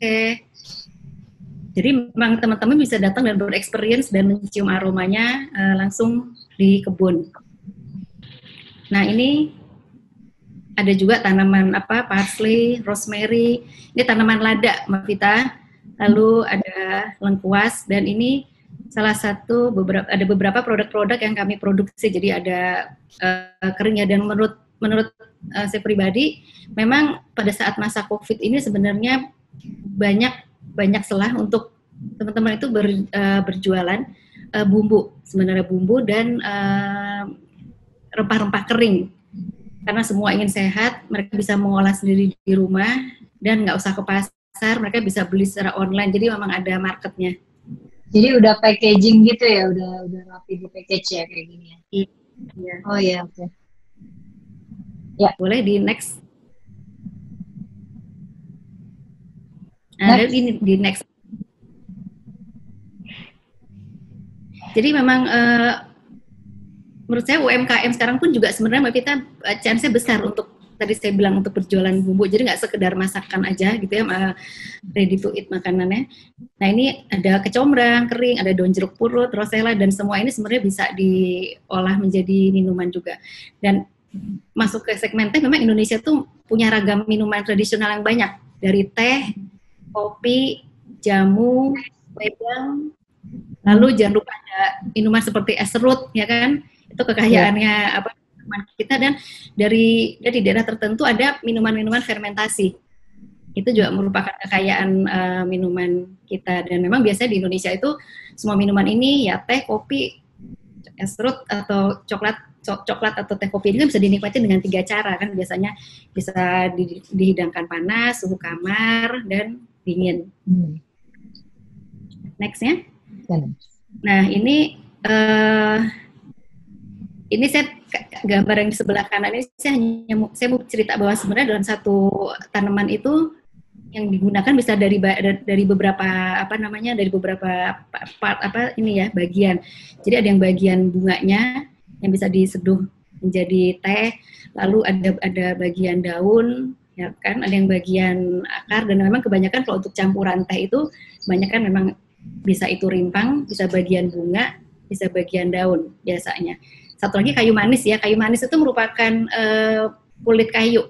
Jadi memang teman-teman bisa datang dan berexperience dan mencium aromanya langsung di kebun. Nah ini ada juga tanaman parsley, rosemary, ini tanaman lada Mbak Vita. Lalu ada lengkuas dan ini salah satu ada beberapa produk-produk yang kami produksi. Jadi ada keringnya dan menurut saya pribadi memang pada saat masa COVID ini sebenarnya banyak celah untuk teman-teman itu berjualan bumbu dan rempah-rempah kering. Karena semua ingin sehat, mereka bisa mengolah sendiri di rumah dan nggak usah ke pasar, mereka bisa beli secara online. Jadi memang ada marketnya. Jadi udah packaging gitu ya, udah rapi di package ya kayak gini ya. Iya. Oh iya, oke. Ya, boleh di next. Nah, ini di next. Jadi memang menurut saya UMKM sekarang pun juga sebenarnya Mbak Vita chance-nya besar untuk tadi saya bilang untuk berjualan bumbu. Jadi nggak sekedar masakan aja gitu ya, ready to eat makanannya. Nah ini ada kecombrang kering, ada daun jeruk purut, rosella dan semua ini sebenarnya bisa diolah menjadi minuman juga. Dan masuk ke segmen teh, memang Indonesia tuh punya ragam minuman tradisional yang banyak, dari teh, kopi, jamu, wedang, lalu jangan lupa ada minuman seperti es serut, ya kan? Itu kekayaannya teman kita. Dan dari daerah tertentu ada minuman-minuman fermentasi. Itu juga merupakan kekayaan minuman kita. Dan memang biasanya di Indonesia itu semua minuman ini ya teh, kopi, es serut atau coklat atau teh kopi ini kan bisa dinikmati dengan 3 cara kan. Biasanya bisa dihidangkan panas, suhu kamar, dan dingin. Next-nya. Nah ini saya gambar yang di sebelah kanan ini saya mau cerita bahwa sebenarnya dalam satu tanaman itu yang digunakan bisa dari beberapa part bagian. Jadi ada yang bagian bunganya yang bisa diseduh menjadi teh, lalu ada bagian daun, ya kan, ada yang bagian akar, dan memang kebanyakan kalau untuk campuran teh itu kebanyakan memang bisa itu rimpang, bisa bagian bunga, bisa bagian daun biasanya. Satu lagi kayu manis ya. Kayu manis itu merupakan kulit kayu.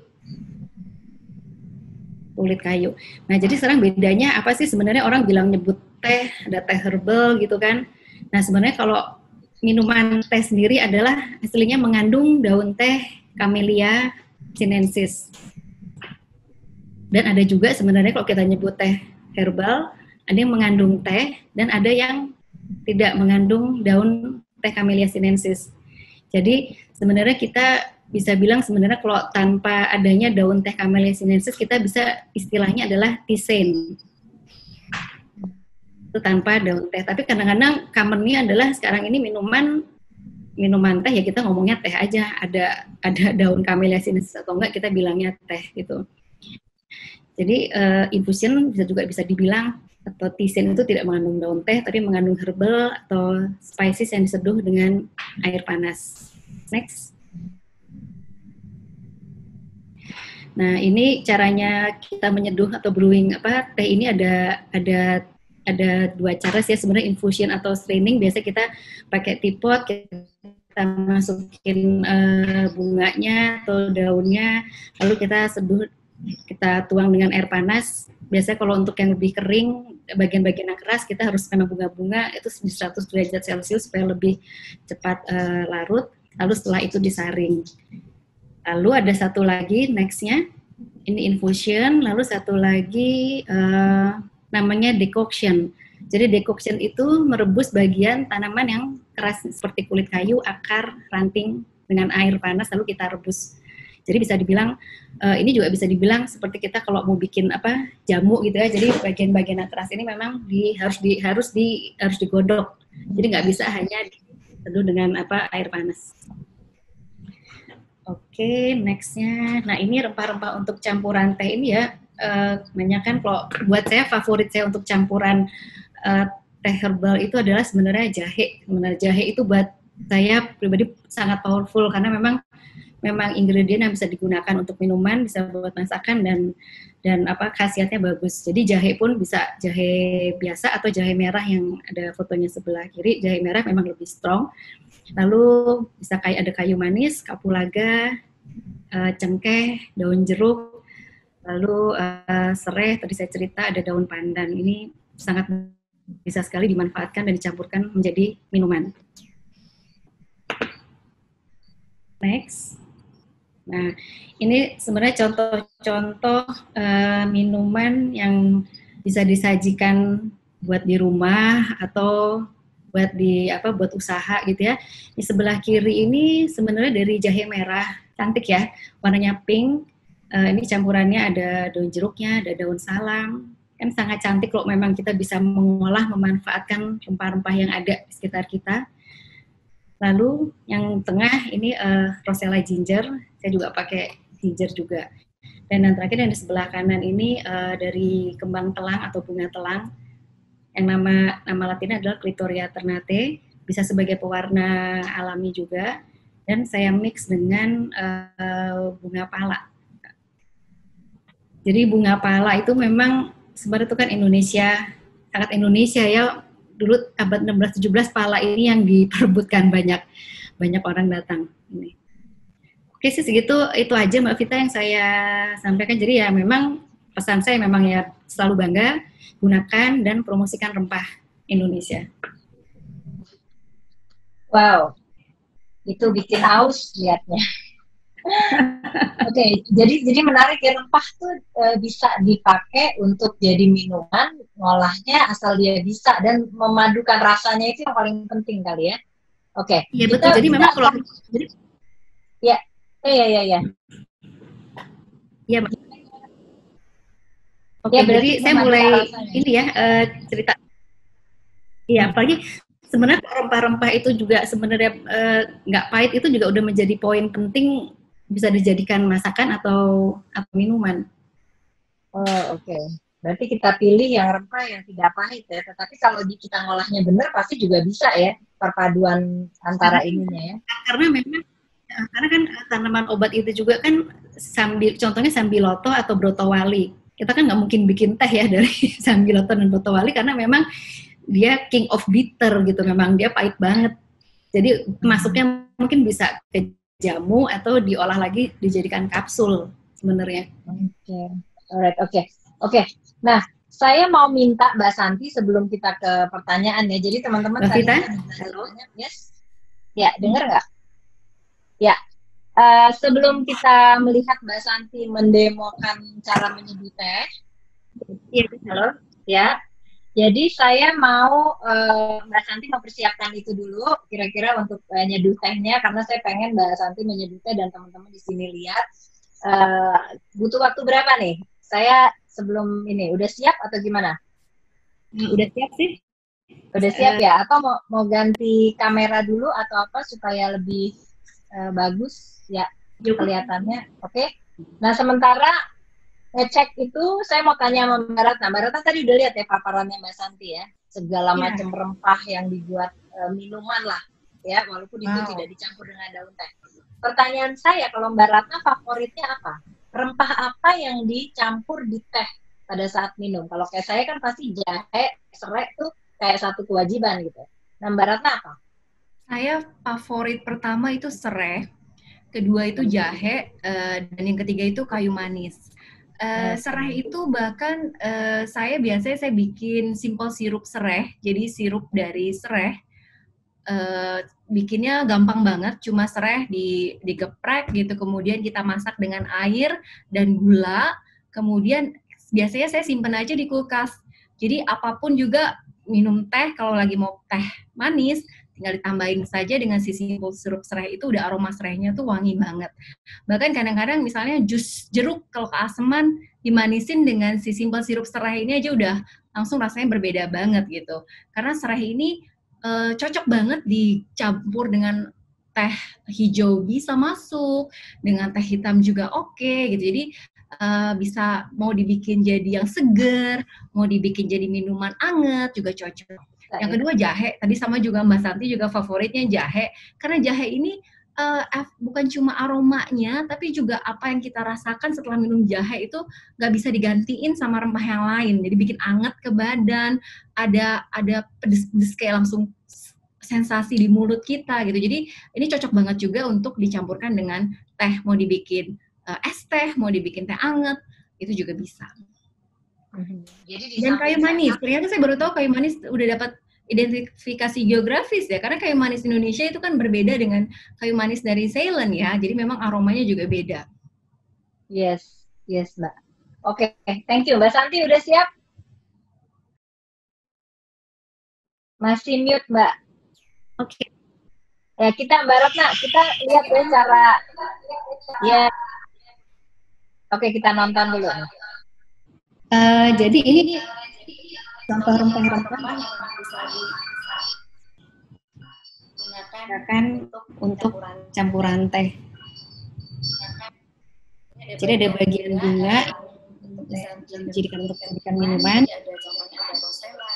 Nah, jadi sekarang bedanya apa sih sebenarnya? Orang bilang nyebut teh, ada teh herbal gitu kan. Nah, sebenarnya kalau minuman teh sendiri adalah aslinya mengandung daun teh Camellia sinensis. Dan ada juga sebenarnya kalau kita nyebut teh herbal, ada yang mengandung teh, dan ada yang tidak mengandung daun teh Camellia sinensis. Jadi sebenarnya kita bisa bilang sebenarnya kalau tanpa adanya daun teh Camellia sinensis, kita bisa istilahnya adalah tisane. Itu tanpa daun teh. Tapi kadang-kadang commonnya adalah sekarang ini minuman teh ya kita ngomongnya teh aja, ada daun Camellia sinensis atau enggak kita bilangnya teh gitu. Jadi infusion bisa dibilang atau tisane itu tidak mengandung daun teh tapi mengandung herbal atau spices yang diseduh dengan air panas. Next. Nah, ini caranya kita menyeduh atau brewing teh ini ada dua cara sih sebenarnya, infusion atau straining. Biasa kita pakai teapot, kita masukin bunganya atau daunnya, lalu kita seduh, kita tuang dengan air panas. Biasanya kalau untuk yang lebih kering, bagian-bagian yang keras, kita harus kena bunga-bunga itu di 100 derajat Celcius supaya lebih cepat larut. Lalu setelah itu disaring. Lalu ada satu lagi nextnya, ini infusion. Lalu satu lagi namanya decoction. Jadi decoction itu merebus bagian tanaman yang keras seperti kulit kayu, akar, ranting dengan air panas lalu kita rebus. Jadi bisa dibilang ini juga bisa dibilang seperti kita kalau mau bikin jamu gitu ya. Jadi bagian-bagian yang keras ini memang harus digodok. Jadi nggak bisa hanya diseduh dengan air panas. Oke, nextnya. Nah ini rempah-rempah untuk campuran teh ini ya. Kebanyakan kalau buat saya favorit saya untuk campuran teh herbal itu adalah sebenarnya jahe. Sebenarnya jahe itu buat saya pribadi sangat powerful karena memang ingredient yang bisa digunakan untuk minuman, bisa buat masakan dan khasiatnya bagus. Jadi jahe pun bisa jahe biasa atau jahe merah yang ada fotonya sebelah kiri. Jahe merah memang lebih strong. Lalu bisa ada kayu manis, kapulaga, cengkeh, daun jeruk, lalu serai, tadi saya cerita ada daun pandan. Ini sangat bisa sekali dimanfaatkan dan dicampurkan menjadi minuman. Next. Nah, ini sebenarnya contoh-contoh minuman yang bisa disajikan buat di rumah atau buat buat usaha gitu ya. Di sebelah kiri ini sebenarnya dari jahe merah, cantik ya, warnanya pink. Ini campurannya ada daun jeruknya, ada daun salam. Kan sangat cantik kalau memang kita bisa mengolah, memanfaatkan rempah-rempah yang ada di sekitar kita. Lalu yang tengah ini rosella ginger, saya juga pakai ginger juga. Dan yang terakhir yang di sebelah kanan ini dari kembang telang atau bunga telang, yang nama latinnya adalah Clitoria ternate, bisa sebagai pewarna alami juga. Dan saya mix dengan bunga pala. Jadi bunga pala itu memang sebenarnya itu kan Indonesia, sangat Indonesia ya. Dulu abad 16-17 pala ini yang diperebutkan banyak orang datang. Ini. Oke sih segitu, itu aja Mbak Vita yang saya sampaikan. Jadi ya memang pesan saya memang ya selalu bangga gunakan dan promosikan rempah Indonesia. Wow, itu bikin haus lihatnya. Oke, jadi menarik ya, rempah tuh bisa dipakai untuk jadi minuman, ngolahnya asal dia bisa dan memadukan rasanya itu yang paling penting kali ya. Oke. Iya betul. Jadi memang kalau ya. Iya, Mbak. Oke, jadi saya mulai ini ya cerita. Iya, apalagi sebenarnya rempah-rempah itu juga sebenarnya nggak pahit itu juga udah menjadi poin penting, bisa dijadikan masakan atau minuman. Oh oke. Berarti kita pilih yang rempah yang tidak pahit ya. Tetapi kalau kita ngolahnya benar pasti juga bisa ya perpaduan antara ininya ya. Karena kan tanaman obat itu juga kan contohnya sambiloto atau brotowali. Kita kan nggak mungkin bikin teh ya dari sambiloto dan brotowali karena memang dia king of bitter gitu, memang dia pahit banget. Jadi masuknya mungkin bisa ke jamu atau diolah lagi dijadikan kapsul sebenarnya. Oke. Alright, oke. Nah, saya mau minta Mbak Santi sebelum kita ke pertanyaan ya. Jadi teman-teman Mbak Vita? Halo. Yes. Ya, dengar nggak? Ya. Sebelum kita melihat Mbak Santi mendemokan cara menyeduh teh. Iya, halo. Ya. Jadi saya mau Mbak Santi mempersiapkan itu dulu kira-kira untuk nyeduh tehnya karena saya pengen Mbak Santi menyeduh teh dan teman-teman di sini lihat butuh waktu berapa nih? Saya sebelum ini udah siap atau gimana? Udah siap sih. Udah siap ya? Atau mau ganti kamera dulu atau apa supaya lebih bagus ya kelihatannya? Oke. Nah sementara ngecek itu saya mau tanya sama Mbak Ratna. Mbak Ratna tadi udah lihat ya paparannya Mbak Santi ya, segala macam rempah yang dibuat minuman lah ya, walaupun itu tidak dicampur dengan daun teh. Pertanyaan saya, kalau Mbak Ratna favoritnya apa? Rempah apa yang dicampur di teh pada saat minum? Kalau kayak saya kan pasti jahe, serai tuh kayak satu kewajiban gitu. Nah Mbak Ratna apa? Saya favorit pertama itu serai, kedua itu jahe, dan yang ketiga itu kayu manis. Serai itu bahkan saya biasanya saya bikin simple sirup serai, jadi sirup dari serai. Bikinnya gampang banget, cuma serai digeprek gitu, kemudian kita masak dengan air dan gula, kemudian biasanya saya simpen aja di kulkas. Jadi apapun juga minum teh, kalau lagi mau teh manis, tinggal ditambahin saja dengan si simple sirup serai itu udah aroma serainya tuh wangi banget. Bahkan kadang-kadang misalnya jus jeruk kalau keaseman dimanisin dengan si simple sirup serai ini aja udah langsung rasanya berbeda banget gitu. Karena serai ini cocok banget dicampur dengan teh hijau bisa masuk, dengan teh hitam juga oke gitu. Jadi bisa mau dibikin jadi yang seger, mau dibikin jadi minuman anget juga cocok. Yang kedua jahe, tadi sama juga Mbak Santi juga favoritnya jahe, karena jahe ini bukan cuma aromanya, tapi juga apa yang kita rasakan setelah minum jahe itu nggak bisa digantiin sama rempah yang lain. Jadi bikin anget ke badan, ada pedes-pedes kayak langsung sensasi di mulut kita gitu. Jadi ini cocok banget juga untuk dicampurkan dengan teh, mau dibikin es teh, mau dibikin teh anget, itu juga bisa. Jadi dan kayu manis, ternyata saya baru tahu kayu manis udah dapat identifikasi geografis ya, karena kayu manis Indonesia itu kan berbeda dengan kayu manis dari Ceylon ya, jadi memang aromanya juga beda. Yes Mbak. Oke, thank you. Mbak Santi udah siap? Masih mute Mbak. Oke. Ya kita Mbak Ratna, kita lihat ya cara ya. Oke, kita nonton dulu. Jadi ini contoh rempah-rempah yang bisa digunakan untuk campuran teh. Jadi ada bagian bunga dijadikan untuk minuman. Ada contohnya ada rosella.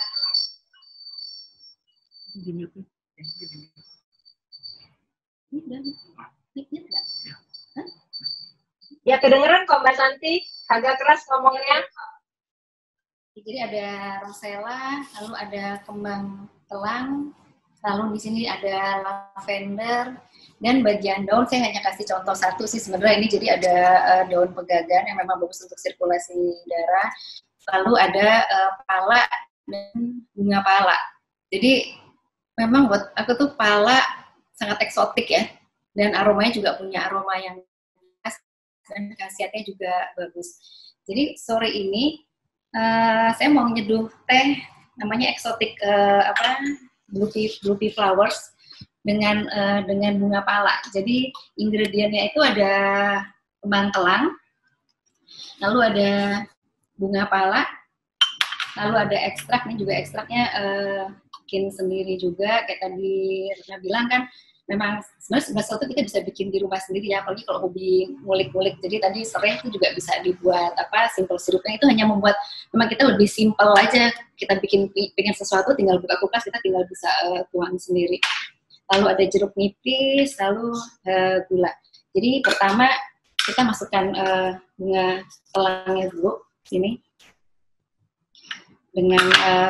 Ya kedengeran kok Mbak Santi, agak keras ngomongnya. Jadi ada rosella, lalu ada kembang telang, lalu di sini ada lavender, dan bagian daun saya hanya kasih contoh satu sih sebenarnya ini. Jadi ada daun pegagan yang memang bagus untuk sirkulasi darah, lalu ada pala dan bunga pala. Jadi memang buat aku tuh pala sangat eksotik ya, dan aromanya juga punya aroma yang khas dan khasiatnya juga bagus. Jadi sore ini saya mau nyeduh teh namanya eksotik blue pea flowers dengan bunga pala. Jadi ingredientnya itu ada kembang telang, lalu ada bunga pala, lalu ada ekstrak. Ini juga ekstraknya bikin sendiri juga, kayak tadi Rina bilang kan, memang sebenarnya sesuatu kita bisa bikin di rumah sendiri ya, apalagi kalau hobi ngulik-ngulik. Jadi tadi serai itu juga bisa dibuat simple sirupnya itu hanya membuat memang kita lebih simple aja. Kita pengen sesuatu tinggal buka kulkas, kita tinggal bisa tuang sendiri. Lalu ada jeruk nipis, lalu gula. Jadi pertama kita masukkan bunga telangnya dulu sini dengan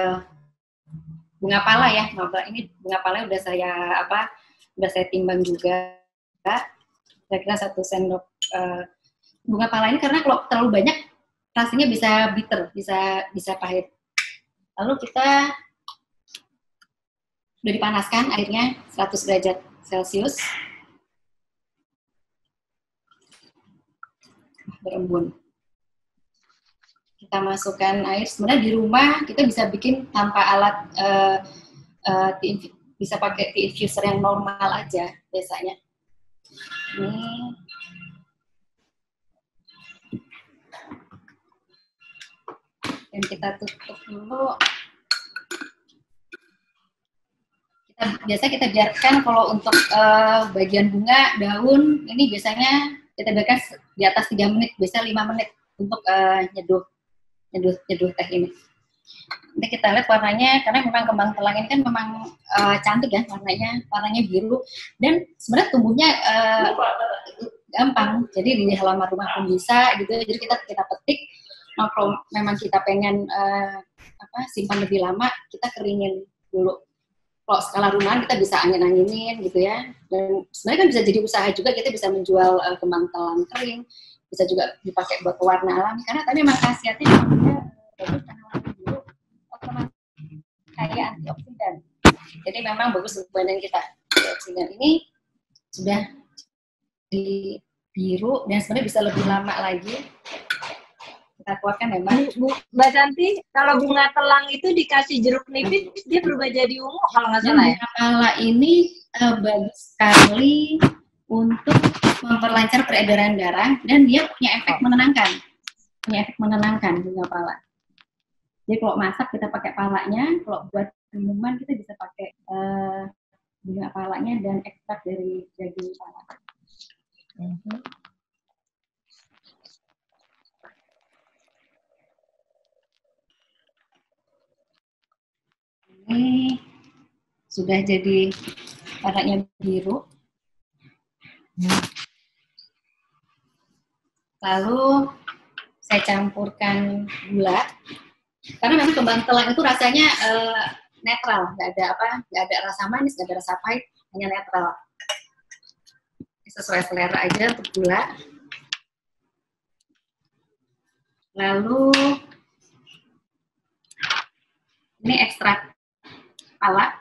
bunga pala ya. Ini bunga pala udah saya timbang juga, kira-kira 1 sendok bunga pala ini, karena kalau terlalu banyak rasanya bisa bitter, bisa pahit. Lalu kita udah dipanaskan airnya 100 derajat Celcius, berembun. kita masukkan air. Sebenarnya di rumah kita bisa bikin tanpa alat bisa pakai tea infuser yang normal aja biasanya. Ini dan kita tutup dulu. Biasa kita biarkan kalau untuk bagian bunga, daun, ini biasanya kita biarkan di atas 3 menit, biasanya 5 menit untuk nyeduh teh ini. Nanti kita lihat warnanya, karena memang kembang telang ini kan memang cantik ya warnanya biru, dan sebenarnya tumbuhnya gampang, jadi di halaman rumah pun bisa gitu. Jadi kita petik, kalau memang kita pengen simpan lebih lama, kita keringin dulu. Kalau skala rumahan kita bisa angin-anginin gitu ya, dan sebenarnya kan bisa jadi usaha juga, kita bisa menjual kembang telang kering, bisa juga dipakai buat pewarna alami, karena tadi memang khasiatnya dia bagus karena warna biru, otomatis kaya antioksidan, jadi memang bagus untuk badan kita. Antioksidan ini sudah di biru dan sebenarnya bisa lebih lama lagi. Kita keluarkan memang. Mbak Santi, kalau bunga telang itu dikasih jeruk nipis, dia berubah jadi ungu kalau nggak salah ya? Bunga pala ini bagus sekali untuk memperlancar peredaran darah, dan dia punya efek menenangkan bunga pala. Jadi kalau masak kita pakai palanya, kalau buat minuman kita bisa pakai bunga palanya dan ekstrak dari daging pala. Ini sudah jadi warnanya biru. Lalu saya campurkan gula, karena memang kembang telang itu rasanya netral, nggak ada rasa manis, nggak ada rasa pahit, hanya netral. Sesuai selera aja untuk gula. Lalu ini ekstrak pala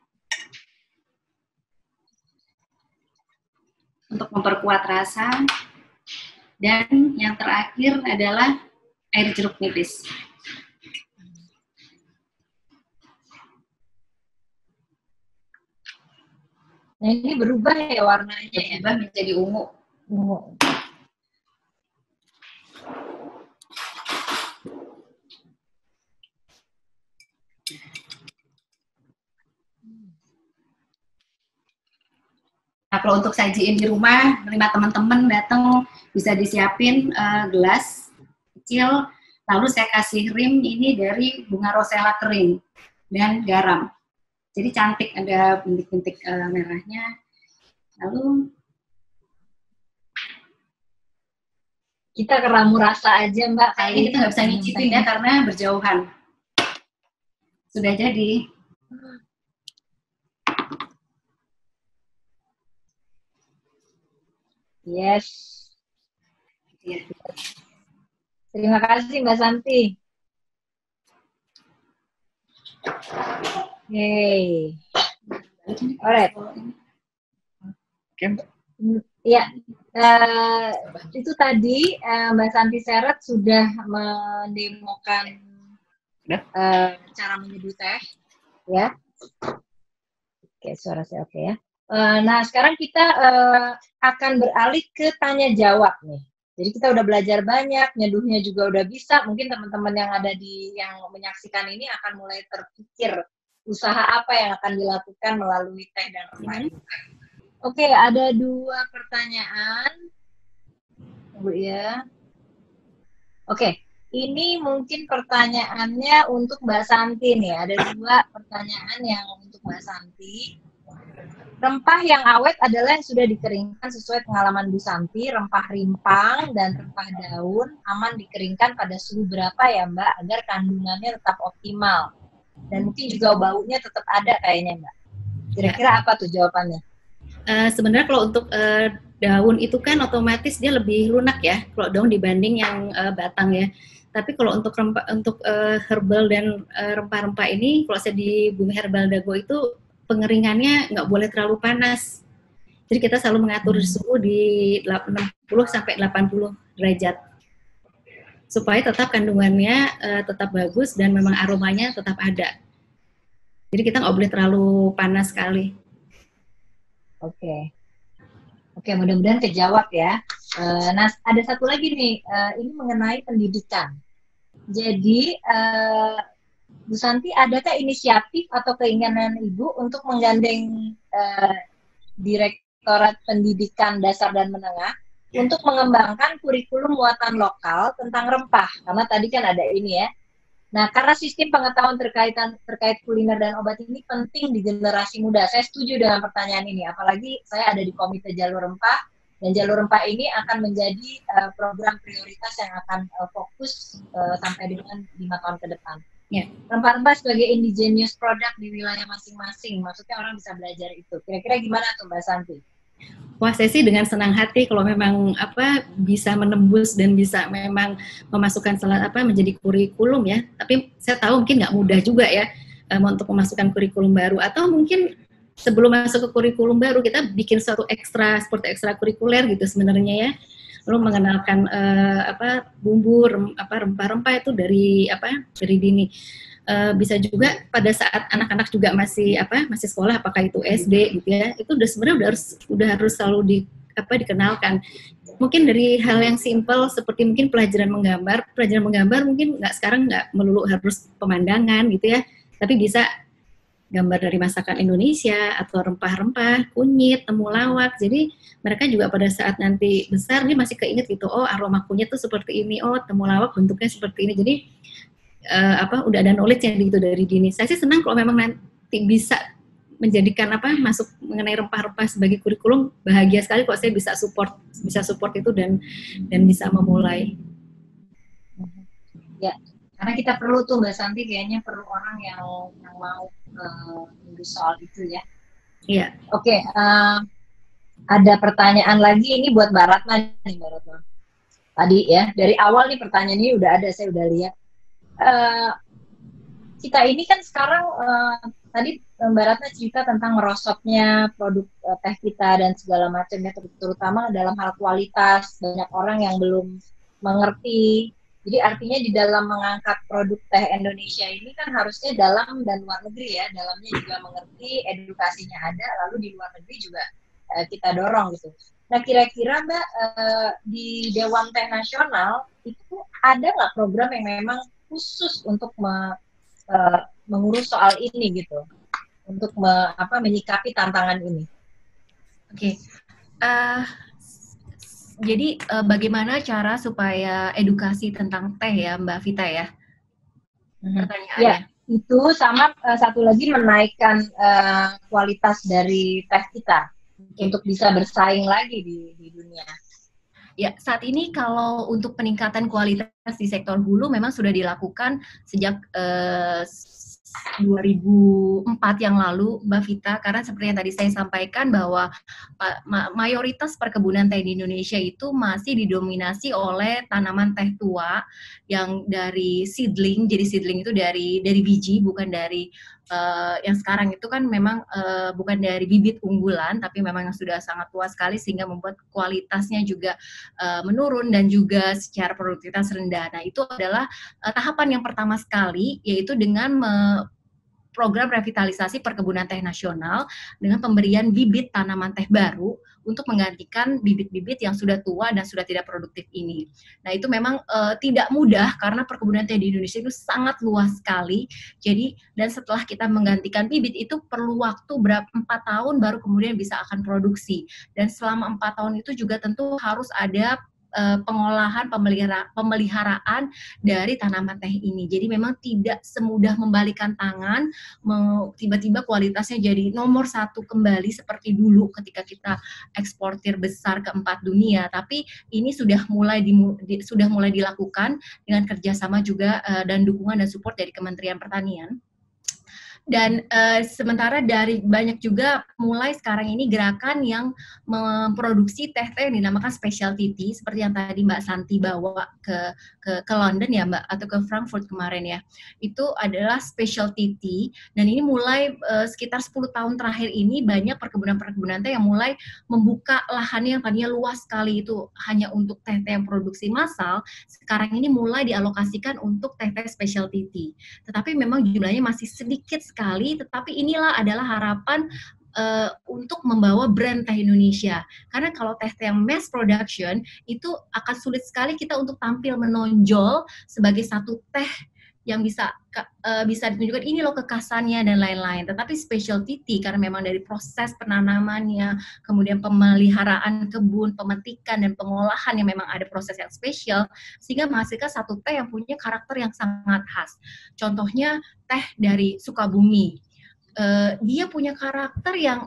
untuk memperkuat rasa, dan yang terakhir adalah air jeruk nipis. Nah, ini berubah ya warnanya, berubah menjadi ungu. Nah, kalau untuk sajiin di rumah, terima teman-teman datang, bisa disiapin gelas kecil, lalu saya kasih rim ini dari bunga rosella kering dan garam. Jadi cantik, ada bintik-bintik merahnya. Lalu kita keramu rasa aja, Mbak. Kayaknya kita nggak bisa nyicipin ya karena berjauhan. Sudah jadi. Yes. Terima kasih Mbak Santi. Hey. Alright. Ya, itu tadi Mbak Santi Seret sudah mendemokan cara menyeduh teh, ya. Oke, suara saya oke ya. Nah, sekarang kita akan beralih ke tanya jawab nih. Jadi kita udah belajar banyak, nyeduhnya juga udah bisa. Mungkin teman-teman yang ada yang menyaksikan ini akan mulai terpikir usaha apa yang akan dilakukan melalui teh dan rempah ini. Oke, ada 2 pertanyaan. Tunggu ya. Oke, ini mungkin pertanyaannya untuk Mbak Santi nih. Ada 2 pertanyaan yang untuk Mbak Santi. Rempah yang awet adalah yang sudah dikeringkan sesuai pengalaman Bu Santi. Rempah rimpang dan rempah daun aman dikeringkan pada suhu berapa ya Mbak, agar kandungannya tetap optimal. Dan mungkin juga baunya tetap ada kayaknya Mbak. Kira-kira apa tuh jawabannya? Sebenarnya kalau untuk daun itu kan otomatis dia lebih lunak ya, kalau daun dibanding yang batang ya. Tapi kalau untuk herbal dan rempah-rempah ini, kalau saya di Bumi Herbal Dago itu pengeringannya nggak boleh terlalu panas. Jadi kita selalu mengatur suhu di 60 sampai 80 derajat. supaya tetap kandungannya tetap bagus dan memang aromanya tetap ada. Jadi kita nggak boleh terlalu panas sekali. Oke. Oke, mudah-mudahan kejawab ya. Nah, ada satu lagi nih, ini mengenai pendidikan. Jadi, Bu Santi, adakah inisiatif atau keinginan Ibu untuk menggandeng Direktorat Pendidikan Dasar dan Menengah untuk mengembangkan kurikulum muatan lokal tentang rempah? Karena tadi kan ada ini ya. Nah, karena sistem pengetahuan terkait kuliner dan obat ini penting di generasi muda. Saya setuju dengan pertanyaan ini, apalagi saya ada di Komite Jalur Rempah, dan Jalur Rempah ini akan menjadi program prioritas yang akan fokus sampai dengan 5 tahun ke depan. Yeah. Rempah-rempah sebagai indigenous product di wilayah masing-masing, maksudnya orang bisa belajar itu. Kira-kira gimana tuh Mbak Santi? Wah, saya sih dengan senang hati kalau memang bisa menembus dan bisa memang memasukkan menjadi kurikulum ya. Tapi saya tahu mungkin nggak mudah juga ya untuk memasukkan kurikulum baru, atau mungkin sebelum masuk ke kurikulum baru kita bikin suatu seperti ekstra kurikuler gitu sebenarnya ya. Lalu mengenalkan bumbu rempah-rempah itu dari dini. Bisa juga pada saat anak-anak juga masih sekolah, apakah itu SD gitu ya, itu sebenarnya udah harus selalu dikenalkan. Mungkin dari hal yang simpel seperti mungkin pelajaran menggambar mungkin sekarang nggak melulu harus pemandangan gitu ya, tapi bisa gambar dari masakan Indonesia atau rempah-rempah, kunyit, temulawak. Jadi mereka juga pada saat nanti besar dia masih keinget gitu, oh aroma kunyit tuh seperti ini, oh temulawak bentuknya seperti ini. Jadi udah ada knowledge yang gitu dari dini. Saya sih senang kalau memang nanti bisa menjadikan masuk mengenai rempah-rempah sebagai kurikulum. Bahagia sekali kalau saya bisa support itu dan bisa memulai. Ya, karena kita perlu tuh Mbak Santi, kayaknya perlu orang yang mau ngurus soal itu ya. Iya. Oke, ada pertanyaan lagi ini buat Mbak Ratna nih, Mbak Ratna. Tadi ya, dari awal nih pertanyaan ini udah ada, saya udah lihat. Kita ini kan sekarang tadi Mbak Ratna cerita tentang merosotnya produk teh kita dan segala macamnya, terutama dalam hal kualitas, banyak orang yang belum mengerti. Jadi artinya di dalam mengangkat produk teh Indonesia ini kan harusnya dalam dan luar negeri ya, dalamnya juga mengerti, edukasinya ada, lalu di luar negeri juga kita dorong gitu. Nah kira-kira Mbak, di Dewan Teh Nasional itu ada nggak program yang memang khusus untuk mengurus soal ini gitu, untuk menyikapi tantangan ini? Oke. Jadi bagaimana cara supaya edukasi tentang teh ya Mbak Vita ya? Pertanyaannya. Ya, itu sama satu lagi menaikkan kualitas dari teh kita untuk bisa bersaing lagi di dunia. Ya, saat ini kalau untuk peningkatan kualitas di sektor hulu memang sudah dilakukan sejak 2004 yang lalu, Mbak Vita, karena seperti yang tadi saya sampaikan bahwa mayoritas perkebunan teh di Indonesia itu masih didominasi oleh tanaman teh tua yang dari seedling, jadi seedling itu dari biji, bukan dari yang sekarang itu kan memang bukan dari bibit unggulan, tapi memang yang sudah sangat tua sekali sehingga membuat kualitasnya juga menurun dan juga secara produktivitas rendah. Nah, itu adalah tahapan yang pertama sekali, yaitu dengan program revitalisasi perkebunan teh nasional dengan pemberian bibit tanaman teh baru untuk menggantikan bibit-bibit yang sudah tua dan sudah tidak produktif ini. Nah, itu memang tidak mudah karena perkebunan teh di Indonesia itu sangat luas sekali. Jadi, dan setelah kita menggantikan bibit itu perlu waktu 4 tahun baru kemudian bisa akan produksi. Dan selama 4 tahun itu juga tentu harus ada pengolahan, pemeliharaan dari tanaman teh ini. Jadi memang tidak semudah membalikan tangan, tiba-tiba kualitasnya jadi nomor 1 kembali seperti dulu ketika kita eksportir besar keempat dunia. Tapi ini sudah mulai dilakukan dengan kerjasama juga dan dukungan dan support dari Kementerian Pertanian. Dan sementara dari banyak juga mulai sekarang ini gerakan yang memproduksi teh-teh yang dinamakan specialty tea, seperti yang tadi Mbak Santi bawa ke London ya Mbak, atau ke Frankfurt kemarin ya. Itu adalah specialty tea, dan ini mulai sekitar 10 tahun terakhir ini banyak perkebunan-perkebunan teh yang mulai membuka lahannya yang tadinya luas sekali itu hanya untuk teh-teh yang produksi massal, sekarang ini mulai dialokasikan untuk teh-teh specialty tea. Tetapi memang jumlahnya masih sedikit sekali, tetapi inilah adalah harapan untuk membawa brand teh Indonesia. Karena kalau teh-teh yang mass production, itu akan sulit sekali kita untuk tampil menonjol sebagai satu teh yang bisa ditunjukkan ini loh kekasannya dan lain-lain. Tetapi specialty tea karena memang dari proses penanamannya, kemudian pemeliharaan kebun, pemetikan dan pengolahan yang memang ada proses yang spesial, sehingga menghasilkan satu teh yang punya karakter yang sangat khas. Contohnya teh dari Sukabumi. Dia punya karakter yang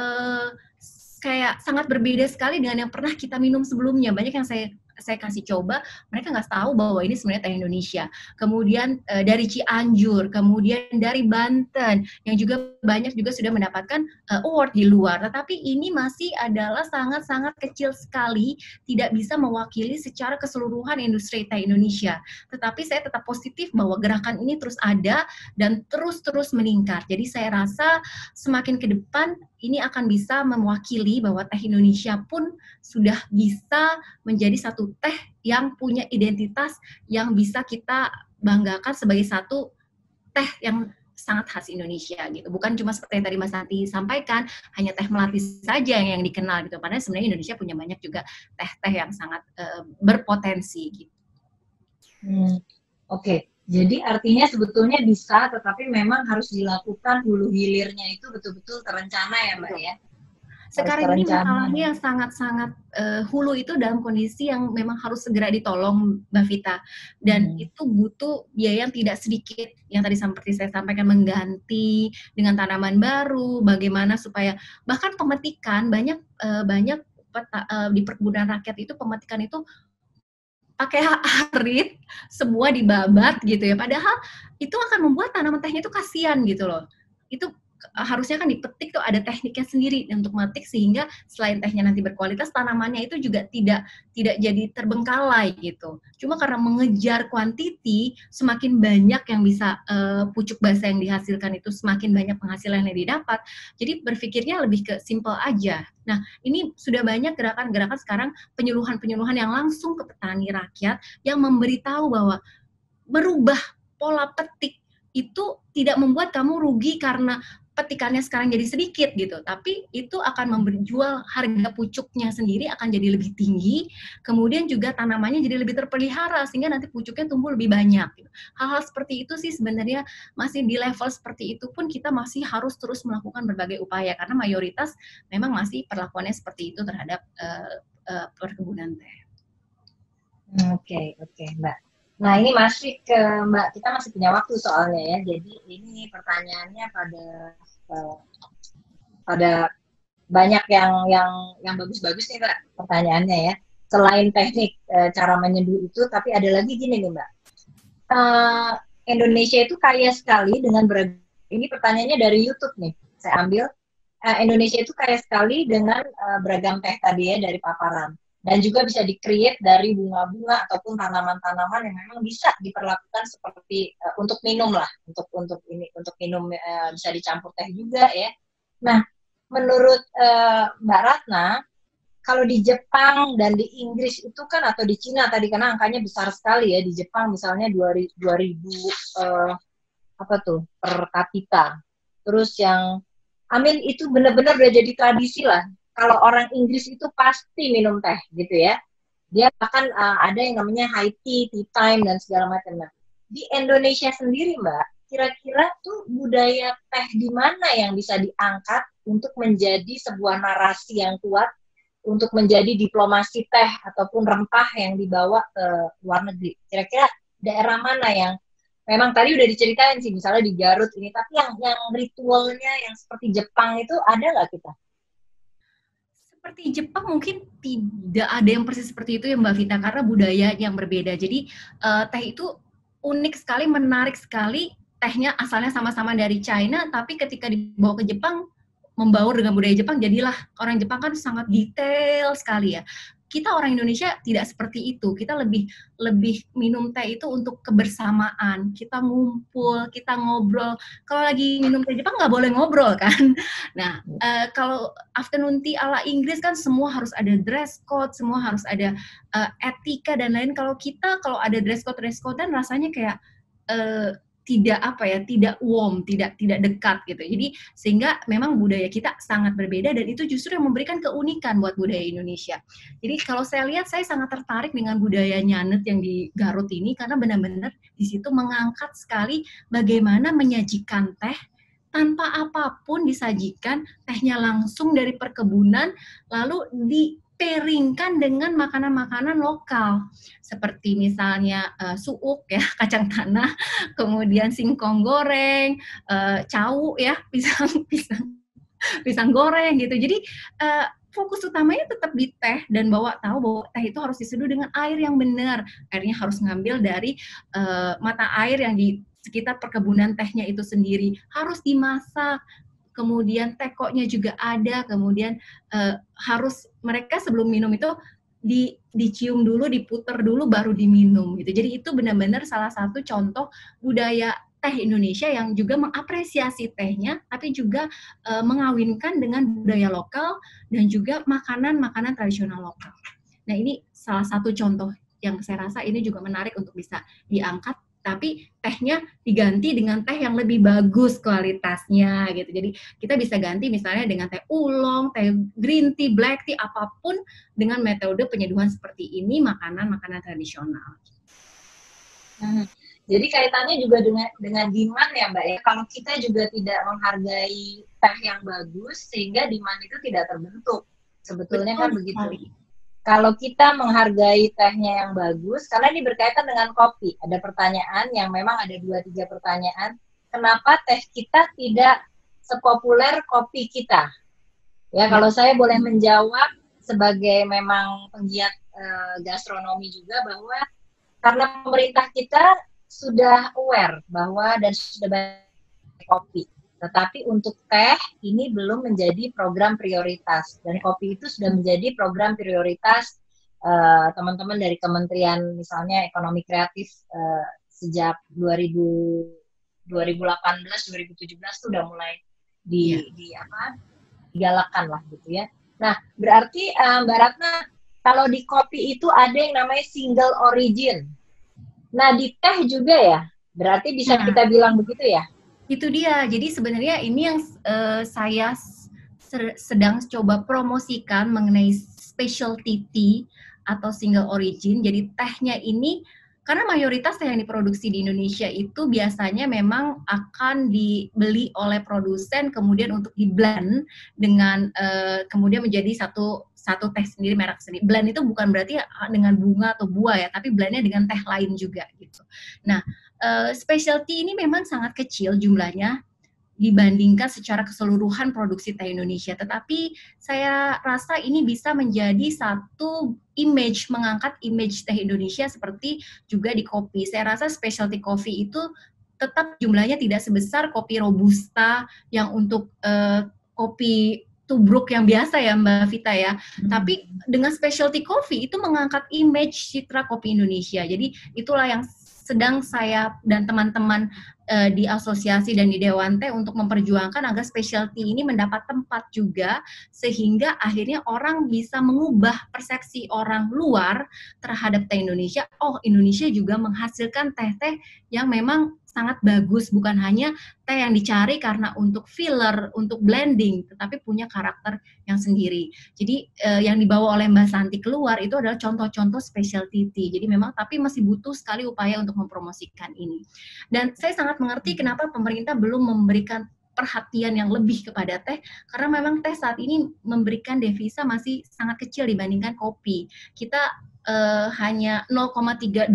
kayak sangat berbeda sekali dengan yang pernah kita minum sebelumnya. Banyak yang saya kasih coba, mereka nggak tahu bahwa ini sebenarnya teh Indonesia. Kemudian dari Cianjur, kemudian dari Banten, yang juga banyak juga sudah mendapatkan award di luar. Tetapi ini masih adalah sangat-sangat kecil sekali, tidak bisa mewakili secara keseluruhan industri teh Indonesia. Tetapi saya tetap positif bahwa gerakan ini terus ada dan terus-terus meningkat. Jadi saya rasa semakin ke depan ini akan bisa mewakili bahwa teh Indonesia pun sudah bisa menjadi satu teh yang punya identitas yang bisa kita banggakan sebagai satu teh yang sangat khas Indonesia gitu. Bukan cuma seperti yang tadi Mas Santi sampaikan, hanya teh Melati saja yang dikenal gitu. Padahal sebenarnya Indonesia punya banyak juga teh-teh yang sangat berpotensi gitu. Oke. Jadi artinya sebetulnya bisa, tetapi memang harus dilakukan hulu hilirnya itu betul-betul terencana ya Mbak ya? Sekarang ini masalahnya yang sangat-sangat hulu itu dalam kondisi yang memang harus segera ditolong Mbak Vita. Dan itu butuh biaya yang tidak sedikit, yang tadi seperti saya sampaikan, mengganti dengan tanaman baru, bagaimana supaya bahkan pemetikan, banyak di perkebunan rakyat itu pemetikan itu pakai arit, semua dibabat gitu ya. Padahal itu akan membuat tanaman tehnya itu kasihan gitu loh. Itu harusnya kan dipetik tuh ada tekniknya sendiri untuk metik sehingga selain tehnya nanti berkualitas, tanamannya itu juga tidak jadi terbengkalai gitu. Cuma karena mengejar kuantiti, semakin banyak yang bisa pucuk basa yang dihasilkan itu, semakin banyak penghasilan yang didapat. Jadi berpikirnya lebih ke simple aja. Nah, ini sudah banyak gerakan-gerakan sekarang, penyuluhan-penyuluhan yang langsung ke petani rakyat yang memberitahu bahwa merubah pola petik itu tidak membuat kamu rugi karena petikannya sekarang jadi sedikit gitu, tapi itu akan menjual harga pucuknya sendiri akan jadi lebih tinggi, kemudian juga tanamannya jadi lebih terpelihara sehingga nanti pucuknya tumbuh lebih banyak gitu. Hal-hal seperti itu sih sebenarnya masih di level seperti itu pun kita masih harus terus melakukan berbagai upaya karena mayoritas memang masih perlakuannya seperti itu terhadap perkebunan teh. Oke, Mbak. Nah, ini masih ke Mbak, kita masih punya waktu soalnya ya. Jadi ini pertanyaannya pada banyak yang bagus-bagus nih Mbak pertanyaannya ya. Selain teknik cara menyeduh itu, tapi ada lagi gini nih Mbak. Indonesia itu kaya sekali dengan beragam. Ini pertanyaannya dari YouTube nih. Saya ambil. Indonesia itu kaya sekali dengan beragam teh tadi ya dari paparan. Dan juga bisa di-create dari bunga-bunga ataupun tanaman-tanaman yang memang bisa diperlakukan seperti untuk minum lah, untuk minum bisa dicampur teh juga ya. Nah, menurut Mbak Ratna, kalau di Jepang dan di Inggris itu kan atau di Cina tadi karena angkanya besar sekali ya, di Jepang misalnya 2000 per kapita. Terus yang itu benar-benar udah jadi tradisi lah. Kalau orang Inggris itu pasti minum teh gitu ya. Dia bahkan ada yang namanya high tea time dan segala macam. Nah, di Indonesia sendiri Mbak, kira-kira tuh budaya teh di mana yang bisa diangkat untuk menjadi sebuah narasi yang kuat untuk menjadi diplomasi teh ataupun rempah yang dibawa ke luar negeri. Kira-kira daerah mana yang memang tadi udah diceritain sih, misalnya di Garut ini, tapi yang ritualnya yang seperti Jepang itu ada nggak kita? Seperti Jepang mungkin tidak ada yang persis seperti itu ya Mbak Vita, karena budaya yang berbeda. Jadi teh itu unik sekali, menarik sekali tehnya asalnya sama-sama dari China, tapi ketika dibawa ke Jepang, membaur dengan budaya Jepang, jadilah orang Jepang kan sangat detail sekali ya. Kita orang Indonesia tidak seperti itu. Kita lebih minum teh itu untuk kebersamaan. Kita ngumpul, kita ngobrol. Kalau lagi minum teh Jepang nggak boleh ngobrol kan. Nah, kalau afternoon tea ala Inggris kan semua harus ada dress code, semua harus ada etika dan lain. Kalau ada dress code-an rasanya kayak tidak warm, tidak dekat gitu. Jadi sehingga memang budaya kita sangat berbeda dan itu justru yang memberikan keunikan buat budaya Indonesia. Jadi kalau saya lihat, saya sangat tertarik dengan budaya Nyanet yang di Garut ini karena benar-benar di situ mengangkat sekali bagaimana menyajikan teh tanpa apapun disajikan, tehnya langsung dari perkebunan lalu diperingkan dengan makanan-makanan lokal seperti misalnya suuk ya, kacang tanah, kemudian singkong goreng, cau ya, pisang goreng gitu. Jadi fokus utamanya tetap di teh dan tahu bahwa teh itu harus diseduh dengan air yang benar. Airnya harus ngambil dari mata air yang di sekitar perkebunan tehnya itu sendiri. Harus dimasak. Kemudian tekoknya juga ada, kemudian harus mereka sebelum minum itu dicium dulu, diputer dulu, baru diminum gitu. Jadi itu benar-benar salah satu contoh budaya teh Indonesia yang juga mengapresiasi tehnya, tapi juga mengawinkan dengan budaya lokal dan juga makanan-makanan tradisional lokal. Nah ini salah satu contoh yang saya rasa ini juga menarik untuk bisa diangkat, tapi tehnya diganti dengan teh yang lebih bagus kualitasnya gitu. Jadi kita bisa ganti misalnya dengan teh oolong, teh green tea, black tea, apapun dengan metode penyeduhan seperti ini, makanan-makanan tradisional. Jadi kaitannya juga dengan demand ya Mbak ya. Kalau kita juga tidak menghargai teh yang bagus, sehingga demand itu tidak terbentuk. Sebetulnya betul kan begitu. Kalau kita menghargai tehnya yang bagus, karena ini berkaitan dengan kopi. Ada pertanyaan yang memang ada 2-3 pertanyaan. Kenapa teh kita tidak sepopuler kopi kita? Ya, kalau saya boleh menjawab sebagai memang penggiat gastronomi juga, bahwa karena pemerintah kita sudah aware bahwa dan sudah banyak kopi. Tetapi untuk teh ini belum menjadi program prioritas, dan kopi itu sudah menjadi program prioritas teman-teman dari Kementerian misalnya Ekonomi Kreatif sejak 2018-2017 itu udah mulai digalakkan lah gitu ya. Nah berarti Mbak Ratna, kalau di kopi itu ada yang namanya single origin. Nah di teh juga ya, berarti bisa kita bilang begitu ya? Itu dia. Jadi sebenarnya ini yang saya sedang coba promosikan mengenai specialty tea atau single origin. Jadi tehnya ini, karena mayoritas teh yang diproduksi di Indonesia itu biasanya memang akan dibeli oleh produsen, kemudian untuk di-blend dengan kemudian menjadi satu teh sendiri, merek sendiri. Blend itu bukan berarti dengan bunga atau buah ya, tapi blendnya dengan teh lain juga gitu. Nah, specialty ini memang sangat kecil jumlahnya dibandingkan secara keseluruhan produksi teh Indonesia. Tetapi saya rasa ini bisa menjadi satu image, mengangkat image teh Indonesia seperti juga di kopi. Saya rasa specialty coffee itu tetap jumlahnya tidak sebesar kopi Robusta yang untuk kopi tubruk yang biasa ya Mbak Vita ya. Tapi dengan specialty coffee itu mengangkat image citra kopi Indonesia. Jadi itulah yang sedang saya dan teman-teman di asosiasi dan di Dewan Teh untuk memperjuangkan agar specialty ini mendapat tempat juga, sehingga akhirnya orang bisa mengubah persepsi orang luar terhadap teh Indonesia. Oh, Indonesia juga menghasilkan teh-teh yang memang sangat bagus, bukan hanya teh yang dicari karena untuk filler, untuk blending, tetapi punya karakter yang sendiri. Jadi yang dibawa oleh Mbak Santi keluar itu adalah contoh-contoh specialty tea. Jadi memang tapi masih butuh sekali upaya untuk mempromosikan ini. Dan saya sangat mengerti kenapa pemerintah belum memberikan perhatian yang lebih kepada teh, karena memang teh saat ini memberikan devisa masih sangat kecil dibandingkan kopi. Kita hanya 0,32%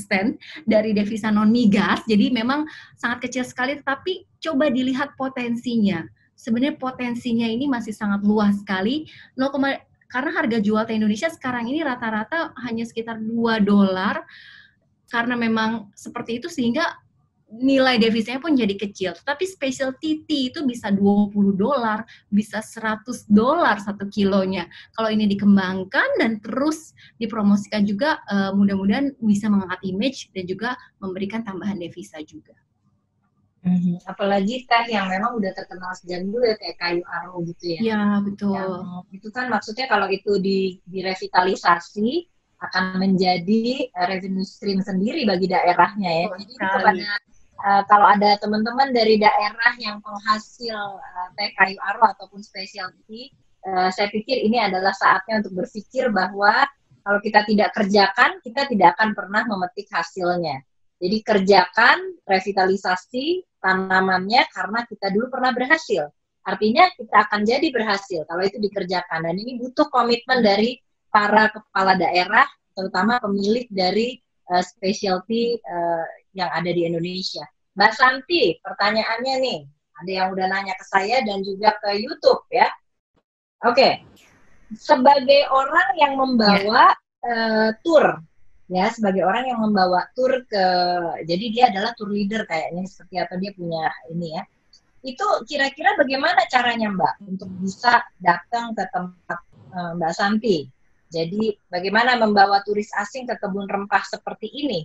dari devisa non-migas, jadi memang sangat kecil sekali, tetapi coba dilihat potensinya. Sebenarnya potensinya ini masih sangat luas sekali, karena harga jual teh Indonesia sekarang ini rata-rata hanya sekitar $2, karena memang seperti itu sehingga nilai devisanya pun jadi kecil. Tapi specialty tea itu bisa $20, bisa $100 satu kilonya. Kalau ini dikembangkan dan terus dipromosikan juga, mudah-mudahan bisa mengangkat image dan juga memberikan tambahan devisa juga. Apalagi teh yang memang udah terkenal sejak dulu ya, kayak kayu aro gitu ya. Iya, betul. Yang itu kan maksudnya kalau itu direvitalisasi akan menjadi revenue stream sendiri bagi daerahnya ya. Jadi kepada kalau ada teman-teman dari daerah yang penghasil teh kayu aro ataupun specialty, saya pikir ini adalah saatnya untuk berpikir bahwa kalau kita tidak kerjakan, kita tidak akan pernah memetik hasilnya. Jadi kerjakan revitalisasi tanamannya karena kita dulu pernah berhasil. Artinya kita akan jadi berhasil kalau itu dikerjakan. Dan ini butuh komitmen dari para kepala daerah, terutama pemilik dari specialty yang ada di Indonesia. Mbak Santi, pertanyaannya nih, ada yang udah nanya ke saya dan juga ke YouTube ya. Oke, sebagai orang yang membawa tour, ya sebagai orang yang membawa tour ke, jadi dia adalah tour leader kayaknya seperti apa, dia punya ini ya. Itu kira-kira bagaimana caranya Mbak untuk bisa datang ke tempat Mbak Santi? Jadi bagaimana membawa turis asing ke kebun rempah seperti ini?